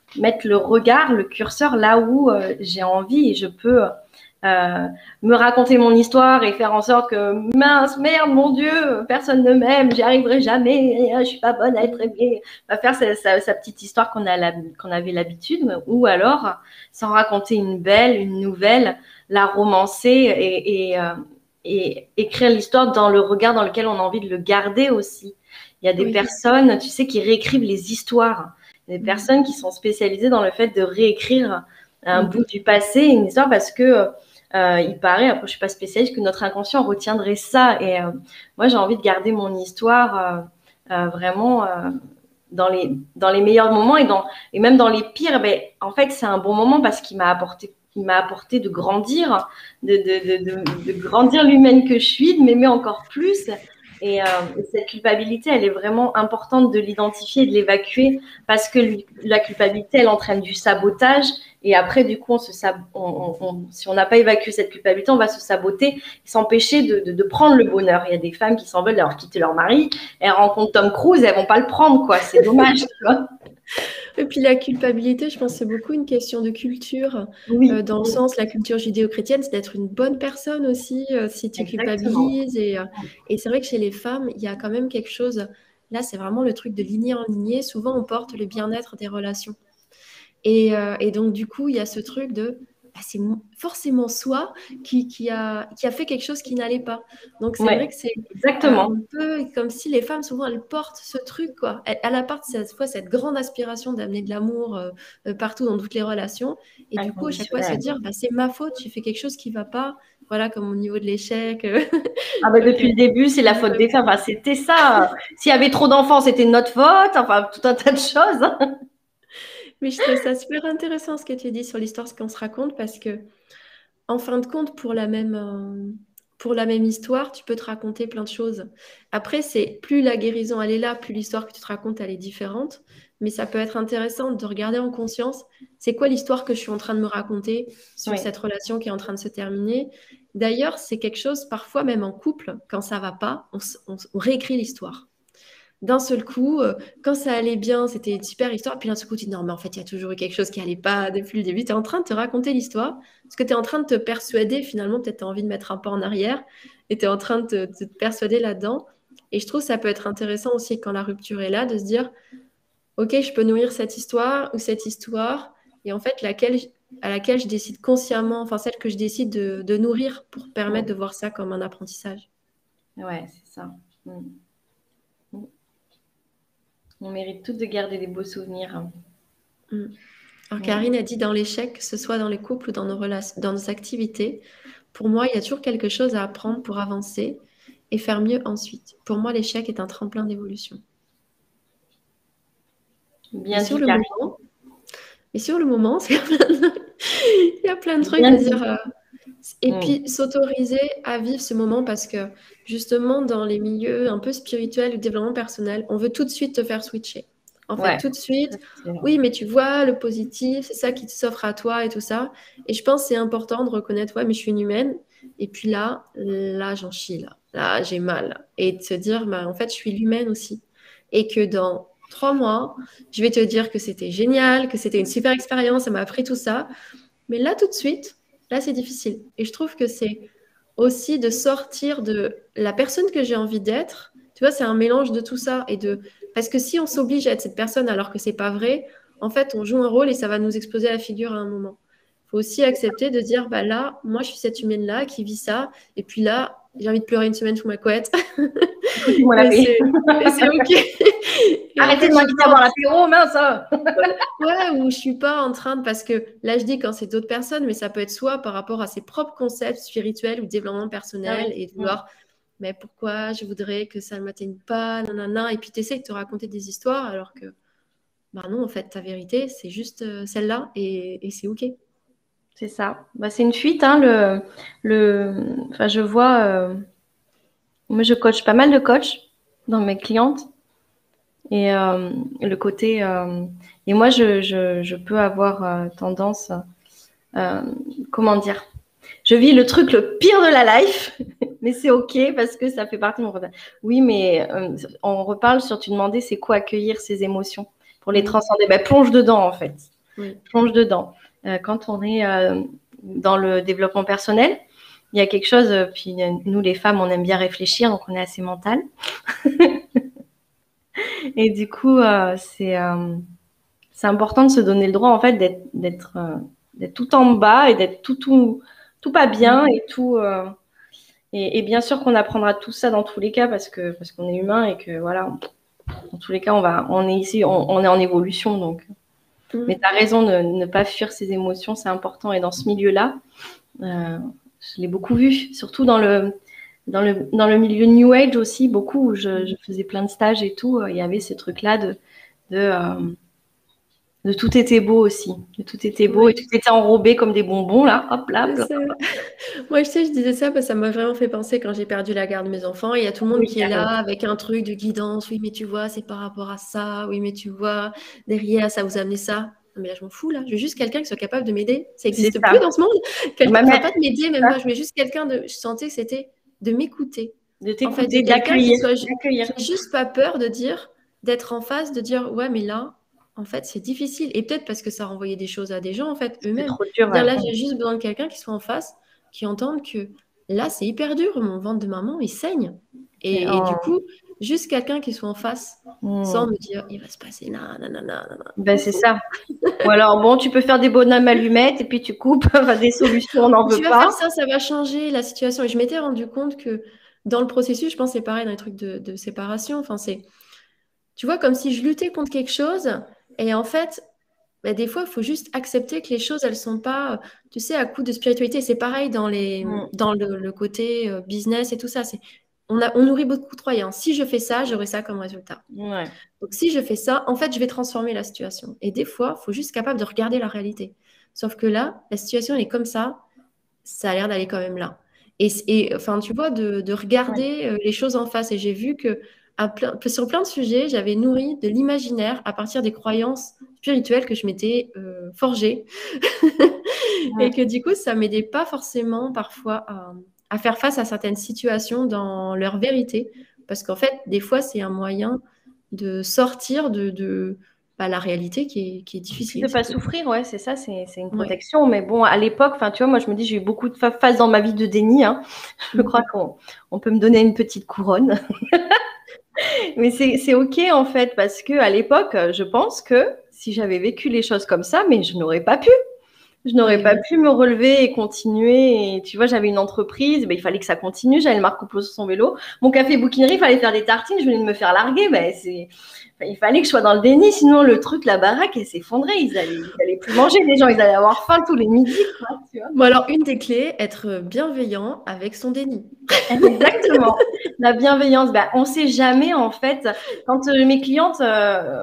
mettre le regard, le curseur là où euh, j'ai envie et je peux euh, me raconter mon histoire et faire en sorte que mince, merde, mon Dieu, personne ne m'aime, j'y arriverai jamais, je suis pas bonne à être aimée. Va faire sa, sa, sa petite histoire qu'on a la, qu'on avait l'habitude, ou alors s'en raconter une belle, une nouvelle, la romancer et, et, euh, et écrire l'histoire dans le regard dans lequel on a envie de le garder aussi. Il y a des oui. personnes, tu sais, qui réécrivent les histoires. Il y a des mmh. personnes qui sont spécialisées dans le fait de réécrire un mmh. bout du passé, une histoire, parce que euh, il paraît, après je suis pas spécialiste, que notre inconscient retiendrait ça. Et euh, moi, j'ai envie de garder mon histoire euh, euh, vraiment euh, dans les dans les meilleurs moments et dans et même dans les pires. Ben, en fait, c'est un bon moment parce qu'il m'a apporté il m'a apporté de grandir, de, de, de, de, de grandir l'humaine que je suis, de m'aimer encore plus. Et, euh, et cette culpabilité, elle est vraiment importante de l'identifier et de l'évacuer parce que lui, la culpabilité, elle entraîne du sabotage. Et après, du coup, on se sab... on, on, on, si on n'a pas évacué cette culpabilité, on va se saboter et s'empêcher de, de, de prendre le bonheur. Il y a des femmes qui s'en veulent d'avoir quitté leur mari, elles rencontrent Tom Cruise, elles vont pas le prendre, quoi. C'est dommage, tu vois. Et puis la culpabilité, je pense que c'est beaucoup une question de culture, oui. euh, dans le sens, la culture judéo-chrétienne, c'est d'être une bonne personne aussi, euh, si tu Exactement. culpabilises. Et, euh, et c'est vrai que chez les femmes, il y a quand même quelque chose, là c'est vraiment le truc de lignée en lignée, souvent on porte le bien-être des relations. Et, euh, et donc du coup, il y a ce truc de, bah, c'est forcément soi qui, qui, a, qui a fait quelque chose qui n'allait pas. Donc c'est ouais. vrai que c'est Exactement. Euh, un peu comme si les femmes, souvent, elles portent ce truc, quoi. Elles, elles apportent cette fois cette grande aspiration d'amener de l'amour euh, partout dans toutes les relations. Et du coup, à chaque fois, se dire, bah, c'est ma faute, j'ai fait quelque chose qui ne va pas. Voilà, comme au niveau de l'échec. Ah bah, depuis le début, c'est la faute des femmes. Enfin, c'était ça. S'il y avait trop d'enfants, c'était de notre faute. Enfin, tout un tas de choses. Mais je trouve ça super intéressant ce que tu dis sur l'histoire, ce qu'on se raconte, parce que, en fin de compte, pour la même, euh, pour la même histoire, tu peux te raconter plein de choses. Après, c'est plus la guérison, elle est là, plus l'histoire que tu te racontes, elle est différente. Mais ça peut être intéressant de regarder en conscience, c'est quoi l'histoire que je suis en train de me raconter sur oui. cette relation qui est en train de se terminer. D'ailleurs, c'est quelque chose, parfois même en couple, quand ça va pas, on, on, on réécrit l'histoire. D'un seul coup, euh, quand ça allait bien, c'était une super histoire. Puis d'un seul coup, tu dis non, mais en fait, il y a toujours eu quelque chose qui n'allait pas depuis le début. Tu es en train de te raconter l'histoire parce que tu es en train de te persuader, finalement, peut-être tu as envie de mettre un pas en arrière et tu es en train de te, de te persuader là-dedans. Et je trouve que ça peut être intéressant aussi quand la rupture est là, de se dire ok, je peux nourrir cette histoire ou cette histoire et en fait, laquelle, à laquelle je décide consciemment, enfin celle que je décide de, de nourrir pour permettre ouais. de voir ça comme un apprentissage. Ouais, c'est ça. Mm. On mérite toutes de garder des beaux souvenirs. Mmh. Alors, Karine a dit dans l'échec, que ce soit dans les couples ou dans nos, relations, dans nos activités, pour moi, il y a toujours quelque chose à apprendre pour avancer et faire mieux ensuite. Pour moi, l'échec est un tremplin d'évolution. Bien et sur, dit, le moment, et sur le moment, il y a plein de, il y a plein de trucs Bien à dire. Euh, et mmh. puis, s'autoriser à vivre ce moment parce que, justement, dans les milieux un peu spirituels ou développement personnel, on veut tout de suite te faire switcher. En fait, ouais. tout de suite, oui, mais tu vois, le positif, c'est ça qui s'offre à toi et tout ça. Et je pense que c'est important de reconnaître, ouais, mais je suis une humaine. Et puis là, là, j'en chie, là. Là, j'ai mal. Et de se dire, bah, en fait, je suis l'humaine aussi. Et que dans trois mois, je vais te dire que c'était génial, que c'était une super expérience, ça m'a appris tout ça. Mais là, tout de suite, là, c'est difficile. Et je trouve que c'est aussi de sortir de la personne que j'ai envie d'être. Tu vois, c'est un mélange de tout ça et de... Parce que si on s'oblige à être cette personne alors que c'est pas vrai, en fait, on joue un rôle et ça va nous exploser à la figure à un moment. Il faut aussi accepter de dire, bah là, moi, je suis cette humaine-là qui vit ça. Et puis là, j'ai envie de pleurer une semaine sous ma couette. Écoutez-moi la paix. C'est OK. Arrêtez de m'inviter à boire l'apéro, mince. Ouais, ou je suis pas en train de... Parce que là, je dis quand c'est d'autres personnes, mais ça peut être soit par rapport à ses propres concepts spirituels ou développement personnel ah oui. et de vouloir... Mais pourquoi je voudrais que ça ne m'atteigne pas, nanana. Et puis tu essaies de te raconter des histoires alors que, bah non, en fait, ta vérité, c'est juste euh, celle-là et, et c'est OK. C'est ça. Bah, c'est une fuite. Hein, le, le... Enfin, je vois, euh... moi, je coach pas mal de coachs dans mes clientes. Et euh, le côté... Euh... Et moi, je, je, je peux avoir euh, tendance... Euh, comment dire ? Je vis le truc le pire de la life, mais c'est OK parce que ça fait partie de mon regard. Oui, mais euh, on reparle sur tu demandais c'est quoi accueillir ces émotions pour les transcender. Ben, plonge dedans en fait. Oui. plonge dedans. Euh, quand on est euh, dans le développement personnel, il y a quelque chose, euh, puis euh, nous les femmes, on aime bien réfléchir, donc on est assez mental. Et du coup, euh, c'est euh, c'est important de se donner le droit, en fait, d'être d'être euh, d'être tout en bas et d'être tout, tout, tout pas bien et tout. Euh, et, et bien sûr qu'on apprendra tout ça dans tous les cas parce que parce qu'on est humain et que voilà, dans tous les cas, on va, on est ici, on, on est en évolution, donc. Mm. Mais tu as raison de ne pas fuir ses émotions, c'est important. Et dans ce milieu-là, euh, je l'ai beaucoup vu, surtout dans le, dans le, dans le milieu New Age aussi, beaucoup, où je, je faisais plein de stages et tout. Il y avait ces trucs-là de, de, euh, de tout était beau aussi. De tout était beau Oui. et tout était enrobé comme des bonbons, là. Hop là. C'est ça. Moi, je sais, je disais ça parce que ça m'a vraiment fait penser quand j'ai perdu la garde de mes enfants. Il y a tout le monde Oui, qui est là avec un truc de guidance. Oui, mais tu vois, c'est par rapport à ça. Oui, mais tu vois, derrière, ça vous a amené ça. Non, mais là, je m'en fous, là. Je veux juste quelqu'un qui soit capable de m'aider. Ça n'existe C'est plus ça. dans ce monde. Quelqu'un, Ma enfin, mère, pas de m'aider, même ça. pas. Je voulais juste quelqu'un de. Je sentais que c'était de m'écouter. De En fait, de t'écouter, quelqu'un qui d'accueillir. soit ju- d'accueillir. qui ait juste pas peur de dire, d'être en face, de dire, ouais, mais là, en fait, c'est difficile. Et peut-être parce que ça renvoyait des choses à des gens, en fait, C'est eux-mêmes. trop dur. Dire, Ouais. là, j'ai juste besoin de quelqu'un qui soit en face, qui entende que là, c'est hyper dur, mon ventre de maman, il saigne. Et Et, et du en- coup, juste quelqu'un qui soit en face, Hmm. sans me dire, il va se passer nanana, nanana. Ben, c'est ça. Ou alors, bon, tu peux faire des bonhommes allumettes et puis tu coupes. Enfin, des solutions, on n'en Tu veut vas pas. faire ça, ça va changer la situation. Et je m'étais rendu compte que dans le processus, je pense que c'est pareil dans les trucs de, de séparation. Enfin, c'est, tu vois, comme si je luttais contre quelque chose. Et en fait, bah, des fois, il faut juste accepter que les choses, elles sont pas, tu sais, à coup de spiritualité. C'est pareil dans les, Hmm. dans le, le côté euh, business et tout ça. C'est, on a, on nourrit beaucoup de croyances. Si je fais ça, j'aurai ça comme résultat. Ouais. Donc, si je fais ça, en fait, je vais transformer la situation. Et des fois, il faut juste être capable de regarder la réalité. Sauf que là, la situation, elle est comme ça. Ça a l'air d'aller quand même là. Et, et, enfin, tu vois, de, de Ouais. regarder euh, les choses en face. Et j'ai vu que à plein- sur plein de sujets, j'avais nourri de l'imaginaire à partir des croyances spirituelles que je m'étais euh, forgées. Et que du coup, ça m'aidait pas forcément parfois à, à faire face à certaines situations dans leur vérité. Parce qu'en fait, des fois, c'est un moyen de sortir de, de bah, la réalité qui est, qui est De difficile. pas C'est tout. souffrir, ouais, c'est ça, c'est c'est une Ouais. protection. Mais bon, à l'époque, enfin, tu vois, moi, je me dis, j'ai eu beaucoup de fa- phases dans ma vie de déni. Hein. Je crois qu'on on peut me donner une petite couronne. Mais c'est c'est OK, en fait, parce que à l'époque, je pense que si j'avais vécu les choses comme ça, mais je n'aurais pas pu. Je n'aurais Oui, pas oui. pu me relever et continuer. Et tu vois, j'avais une entreprise, ben, il fallait que ça continue. J'avais le Marco Polo sur son vélo. Mon café bouquinerie, il fallait faire des tartines. Je venais de me faire larguer. Ben, c'est... Enfin, il fallait que je sois dans le déni. Sinon, le truc, la baraque, elle s'effondrait. Ils allaient, ils allaient plus manger. Les gens, ils allaient avoir faim tous les midis. Quoi, tu vois. Bon, alors, une des clés, être bienveillant avec son déni. Exactement. La bienveillance. Ben, on ne sait jamais, en fait. Quand euh, mes clientes... Euh,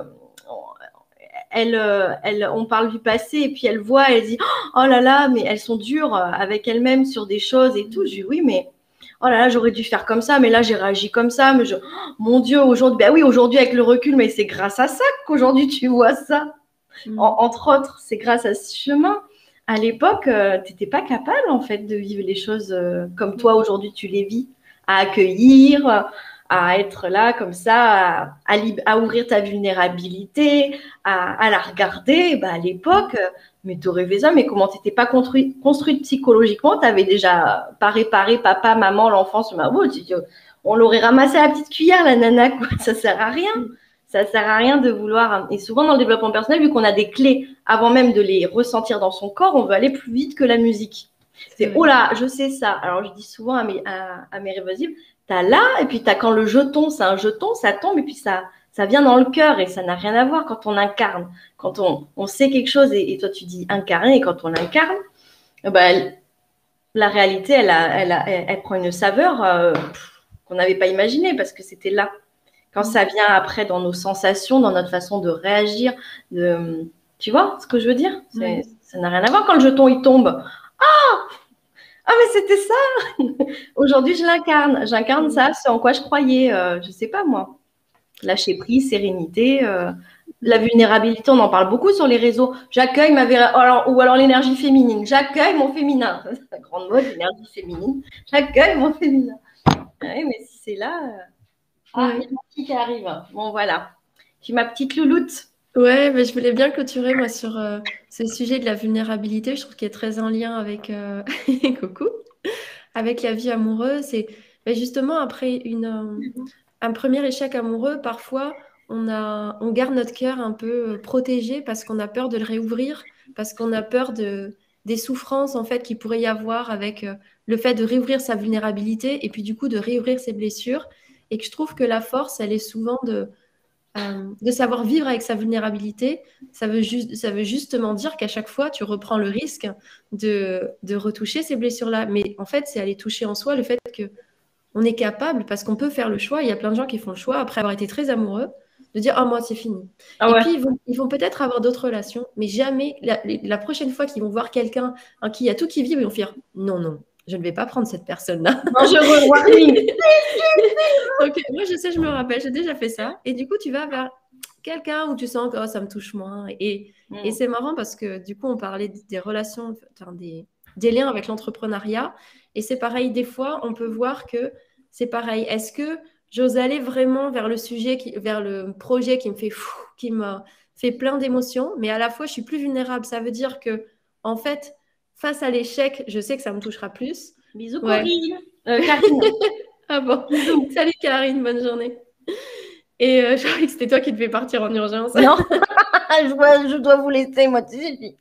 Elle, euh, elle, on parle du passé et puis elle voit, elle dit oh là là, mais elles sont dures avec elles-mêmes sur des choses et tout. Je dis oui, mais oh là là, j'aurais dû faire comme ça, mais là j'ai réagi comme ça. Mais je, oh, mon Dieu, aujourd'hui, ben oui, aujourd'hui avec le recul, mais c'est grâce à ça qu'aujourd'hui tu vois ça. Mm. En, entre autres, c'est grâce à ce chemin. À l'époque, euh, tu n'étais pas capable en fait de vivre les choses euh, comme toi aujourd'hui tu les vis, à accueillir, à être là comme ça, à, à, à ouvrir ta vulnérabilité, à, à la regarder. Bah, à l'époque, mais tu aurais fait ça, mais comment tu n'étais pas construite, construite psychologiquement, tu avais déjà pas réparé papa, maman, l'enfant sur ma route. On l'aurait ramassé à la petite cuillère, la nana, quoi. Ça sert à rien. Ça sert à rien de vouloir. Et souvent, dans le développement personnel, vu qu'on a des clés avant même de les ressentir dans son corps, on veut aller plus vite que la musique. C'est oh là, je sais ça. Alors, je dis souvent à mes, à, à mes révisibles, t'as là, et puis t'as quand le jeton, c'est un jeton, ça tombe, et puis ça, ça vient dans le cœur, et ça n'a rien à voir quand on incarne. Quand on, on sait quelque chose, et, et toi tu dis incarner, et quand on l'incarne, ben, la réalité, elle, a, elle, a, elle, elle prend une saveur euh, qu'on n'avait pas imaginée, parce que c'était là. Quand ça vient après dans nos sensations, dans notre façon de réagir, de, tu vois ce que je veux dire? Oui. Ça n'a rien à voir quand le jeton il tombe. Ah, ah mais c'était ça. Aujourd'hui, je l'incarne. J'incarne ça, ce en quoi je croyais. Euh, je sais pas moi. Lâcher prise, sérénité, euh, la vulnérabilité. On en parle beaucoup sur les réseaux. J'accueille ma véra... alors, ou alors l'énergie féminine. J'accueille mon féminin. C'est la grande mode, l'énergie féminine. J'accueille mon féminin. Oui, mais si c'est là. Euh... Ah, il y a ma fille qui arrive. Bon, voilà. J'ai ma petite louloute. Ouais, mais je voulais bien clôturer moi sur euh, ce sujet de la vulnérabilité. Je trouve qu'il est très en lien avec euh, coucou, avec la vie amoureuse. Et ben, justement, après une, euh, un premier échec amoureux, parfois, on a, on garde notre cœur un peu euh, protégé parce qu'on a peur de le réouvrir, parce qu'on a peur de, des souffrances en fait qu'il pourrait y avoir avec euh, le fait de réouvrir sa vulnérabilité et puis du coup de réouvrir ses blessures. Et que je trouve que la force, elle est souvent de euh, de savoir vivre avec sa vulnérabilité, ça veut, juste, ça veut justement dire qu'à chaque fois, tu reprends le risque de, de retoucher ces blessures-là. Mais en fait, c'est aller toucher en soi le fait que on est capable, parce qu'on peut faire le choix. Il y a plein de gens qui font le choix, après avoir été très amoureux, de dire «Ah, moi, c'est fini». Ah Et ouais. puis, ils vont, ils vont peut-être avoir d'autres relations, mais jamais, la, la prochaine fois qu'ils vont voir quelqu'un en qui il y a tout qui vibre, ils vont faire «Non, non, je ne vais pas prendre cette personne-là». Dangereux, warning. Donc, moi, je sais, je me rappelle, j'ai déjà fait ça. Et du coup, tu vas vers quelqu'un où tu sens que oh, ça me touche moins. Et, et Mm. c'est marrant parce que du coup, on parlait des relations, enfin, des, des liens avec l'entrepreneuriat. Et c'est pareil, des fois, on peut voir que c'est pareil. Est-ce que j'ose aller vraiment vers le sujet, qui, vers le projet qui me fait fou, qui me fait plein d'émotions, mais à la fois, je suis plus vulnérable. Ça veut dire que, en fait, face à l'échec, je sais que ça me touchera plus. Bisous, Ouais. Corinne. Euh, Karine. Ah bon. Bisous. Salut Karine, bonne journée. Et euh, je croyais que c'était toi qui devais partir en urgence. Non, je dois, je dois vous laisser, moi, tu sais.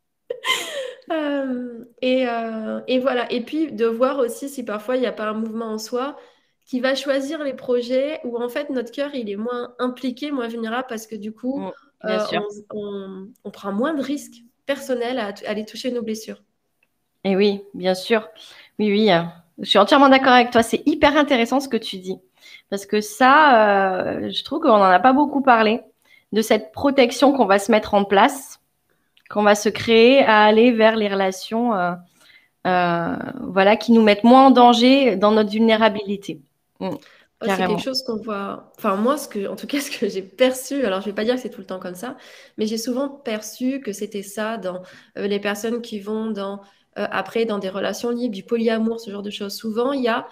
Euh, et, euh, et voilà. Et puis de voir aussi si parfois il n'y a pas un mouvement en soi qui va choisir les projets où en fait notre cœur il est moins impliqué, moins vulnérable parce que du coup Mm, bien euh, sûr. on, on- on prend moins de risques personnels à, à aller toucher nos blessures. Et oui, bien sûr. Oui, oui. euh, Je suis entièrement d'accord avec toi. C'est hyper intéressant ce que tu dis. Parce que ça, euh, je trouve qu'on n'en a pas beaucoup parlé, de cette protection qu'on va se mettre en place, qu'on va se créer à aller vers les relations euh, euh, voilà, qui nous mettent moins en danger dans notre vulnérabilité. Mm, Oh, c'est quelque carrément. chose qu'on voit. Enfin, moi, ce que, en tout cas, ce que j'ai perçu, alors je vais pas dire que c'est tout le temps comme ça, mais j'ai souvent perçu que c'était ça dans euh, les personnes qui vont dans, euh, après dans des relations libres, du polyamour, ce genre de choses. Souvent, il y a,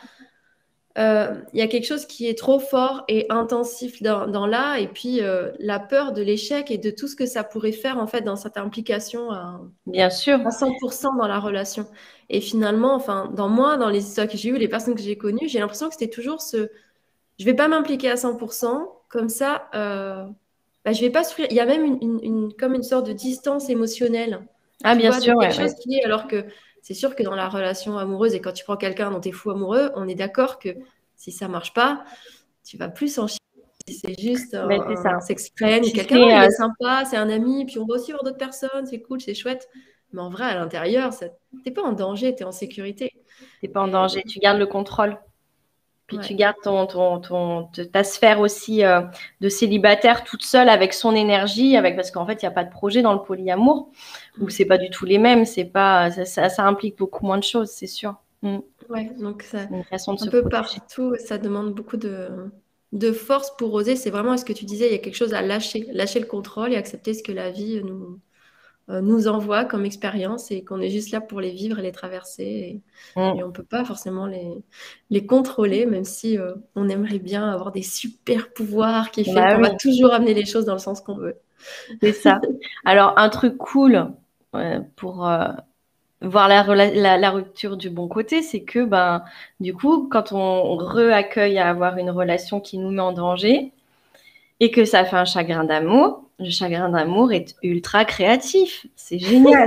euh, il y a quelque chose qui est trop fort et intensif dans, dans là, et puis euh, la peur de l'échec et de tout ce que ça pourrait faire en fait dans cette implication à, Bien sûr. à cent pour cent dans la relation. Et finalement, enfin, dans moi, dans les histoires que j'ai eues, les personnes que j'ai connues, j'ai l'impression que c'était toujours ce je vais pas m'impliquer à cent pour cent, comme ça, euh, bah, je vais pas souffrir. Il y a même une, une- une- comme une sorte de distance émotionnelle, Ah, tu bien vois, de sûr, quelque ouais, chose ouais. qui est, alors que c'est sûr que dans la relation amoureuse, et quand tu prends quelqu'un dont tu es fou amoureux, on est d'accord que si ça marche pas, tu vas plus en chier. Si c'est juste Ben, c'est un, un ça. sex friend ou Si quelqu'un, oh, c'est, il euh, est sympa, c'est un ami, puis on va aussi voir d'autres personnes, c'est cool, c'est chouette. Mais en vrai, à l'intérieur, ça... t'es pas en danger, tu es en sécurité. t'es pas en Et danger, tu gardes le contrôle. Puis tu ouais. gardes ton, ton, ton, te- ta sphère aussi euh, de célibataire toute seule avec son énergie, avec parce qu'en fait, il n'y a pas de projet dans le polyamour, ou c'est pas du tout les mêmes, c'est pas, ça, ça, ça implique beaucoup moins de choses, c'est sûr. Mm. Ouais, donc ça, C'est une façon de un se peu protéger. partout, ça demande beaucoup de, de force pour oser. C'est vraiment ce que tu disais, il y a quelque chose à lâcher, lâcher le contrôle et accepter ce que la vie nous, euh, nous envoie comme expérience et qu'on est juste là pour les vivre et les traverser. Et, Mm. et on ne peut pas forcément les, les contrôler, même si euh, on aimerait bien avoir des super pouvoirs qui fait Bah qu'on oui, va toujours amener les choses dans le sens qu'on veut. c'est ça. Alors, un truc cool euh, pour euh, voir la, rela- la, la rupture du bon côté, c'est que ben, du coup, quand on re-accueille à avoir une relation qui nous met en danger, et que ça fait un chagrin d'amour, le chagrin d'amour est ultra créatif. C'est génial.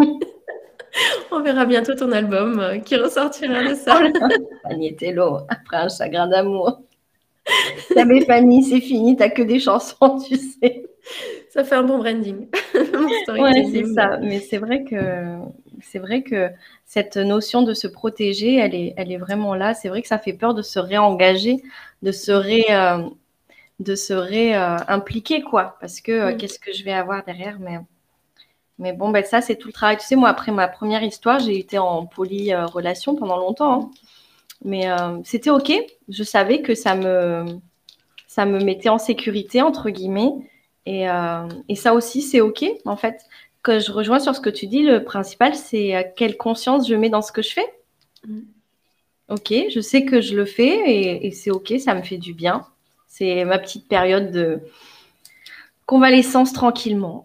On verra bientôt ton album euh, qui ressortira de Oh ça. là, Fanny Tello, après un chagrin d'amour. T'avais Fanny, c'est fini, t'as que des chansons, tu sais. Ça fait un bon branding, mon Ouais, c'est storytelling. ça. Mais c'est vrai que c'est vrai que cette notion de se protéger, elle est, elle est vraiment là. C'est vrai que ça fait peur de se réengager, de se ré, euh, de se ré, euh, impliquer, quoi. Parce que euh, Mm. qu'est-ce que je vais avoir derrière, mais Mais bon, ben ça, c'est tout le travail. Tu sais, moi, après ma première histoire, j'ai été en poly-relation pendant longtemps, hein. Mais euh, c'était OK. Je savais que ça me, ça me mettait en sécurité, entre guillemets. Et, euh, et ça aussi, c'est OK, en fait. Que je rejoins sur ce que tu dis, le principal, c'est euh, quelle conscience je mets dans ce que je fais. Mm. OK, je sais que je le fais et, et c'est OK, ça me fait du bien. C'est ma petite période de convalescence tranquillement.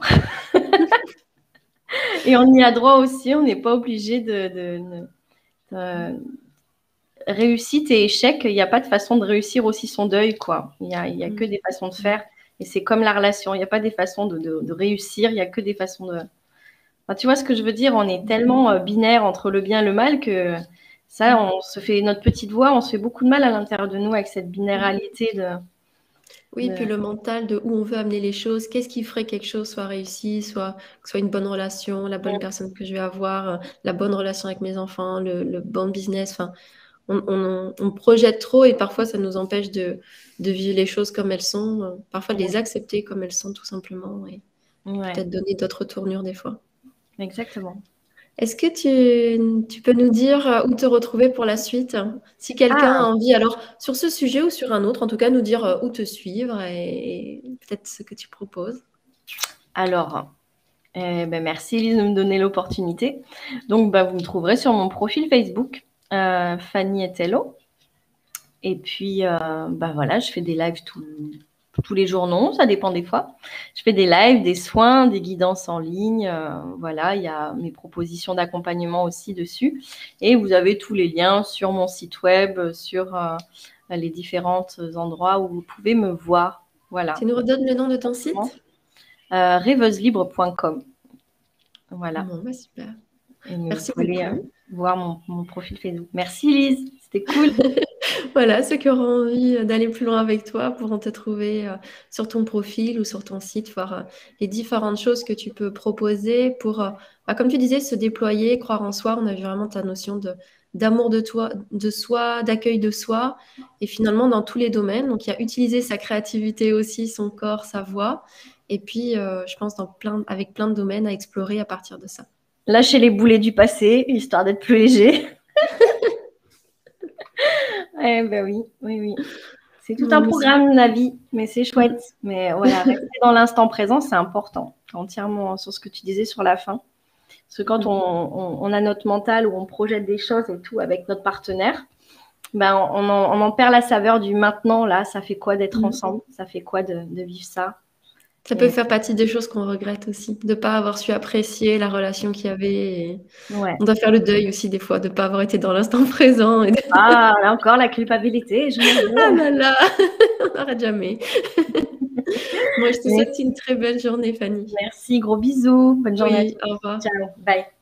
Et on y a droit aussi, on n'est pas obligé de, de, de, de réussite et échec. Il n'y a pas de façon de réussir aussi son deuil, quoi. Il n'y a, il y a que des façons de faire. Et c'est comme la relation, il n'y a pas des façons de, de, de réussir, il n'y a que des façons de... Enfin, tu vois ce que je veux dire? On est tellement euh, binaire entre le bien et le mal que ça, on se fait notre petite voix, on se fait beaucoup de mal à l'intérieur de nous avec cette binéralité de... Oui, de... puis le mental de où on veut amener les choses, qu'est-ce qui ferait que quelque chose soit réussi, soit, que ce soit une bonne relation, la bonne personne que je vais avoir, euh, la bonne relation avec mes enfants, le, le bon business. Enfin, on, on, on projette trop et parfois ça nous empêche de, de vivre les choses comme elles sont, euh, parfois de les accepter comme elles sont tout simplement et Ouais, peut-être donner d'autres tournures des fois. exactement. Est-ce que tu, tu peux nous dire euh, où te retrouver pour la suite? Si quelqu'un a Ah, envie, alors sur ce sujet ou sur un autre, en tout cas, nous dire euh, où te suivre et, et peut-être ce que tu proposes. alors, eh ben, merci Elise de me donner l'opportunité. Donc, bah, vous me trouverez sur mon profil Facebook, euh, Fanny Etello. Et puis, euh, bah, voilà, je fais des lives tout, tous les jours, non, ça dépend des fois. Je fais des lives, des soins, des guidances en ligne. Euh, voilà, il y a mes propositions d'accompagnement aussi dessus. Et vous avez tous les liens sur mon site web, sur euh, les différents endroits où vous pouvez me voir. Voilà. Tu nous redonnes le nom de ton site? euh, rêveuselibre point com. Voilà. Bon, bah, super. Et Merci vous pouvez beaucoup. euh, voir mon, mon profil Facebook. Merci Lise, c'était cool. Voilà, ceux qui auront envie d'aller plus loin avec toi pourront te trouver euh, sur ton profil ou sur ton site, voir euh, les différentes choses que tu peux proposer pour, euh, bah, comme tu disais, se déployer, croire en soi. On a vu vraiment ta notion de d'amour de toi, de soi, d'accueil de soi, et finalement dans tous les domaines. Donc il y a utiliser sa créativité aussi, son corps, sa voix, et puis euh, je pense dans plein, avec plein de domaines à explorer à partir de ça. Lâchez les boulets du passé, histoire d'être plus léger. Eh ben oui, oui, oui. C'est tout Non, un mais c'est- programme, la vie, mais c'est chouette. Mais voilà, rester dans l'instant présent, c'est important. Entièrement sur ce que tu disais sur la fin. Parce que quand on, on- on a notre mental où on projette des choses et tout avec notre partenaire, ben on, en, on en perd la saveur du maintenant. Là, ça fait quoi d'être Mm. ensemble? Ça fait quoi de, de vivre ça? Ça peut faire partie des choses qu'on regrette aussi, de ne pas avoir su apprécier la relation qu'il y avait. Et Ouais. on doit faire le deuil aussi des fois, de ne pas avoir été dans l'instant présent. Et de- Ah, là encore, la culpabilité, je m'en Ah veux. là là, on n'arrête jamais. Moi, je te Mais souhaite une très belle journée, Fanny. merci, gros bisous. Bonne journée à Oui, toi. au revoir. Ciao, bye.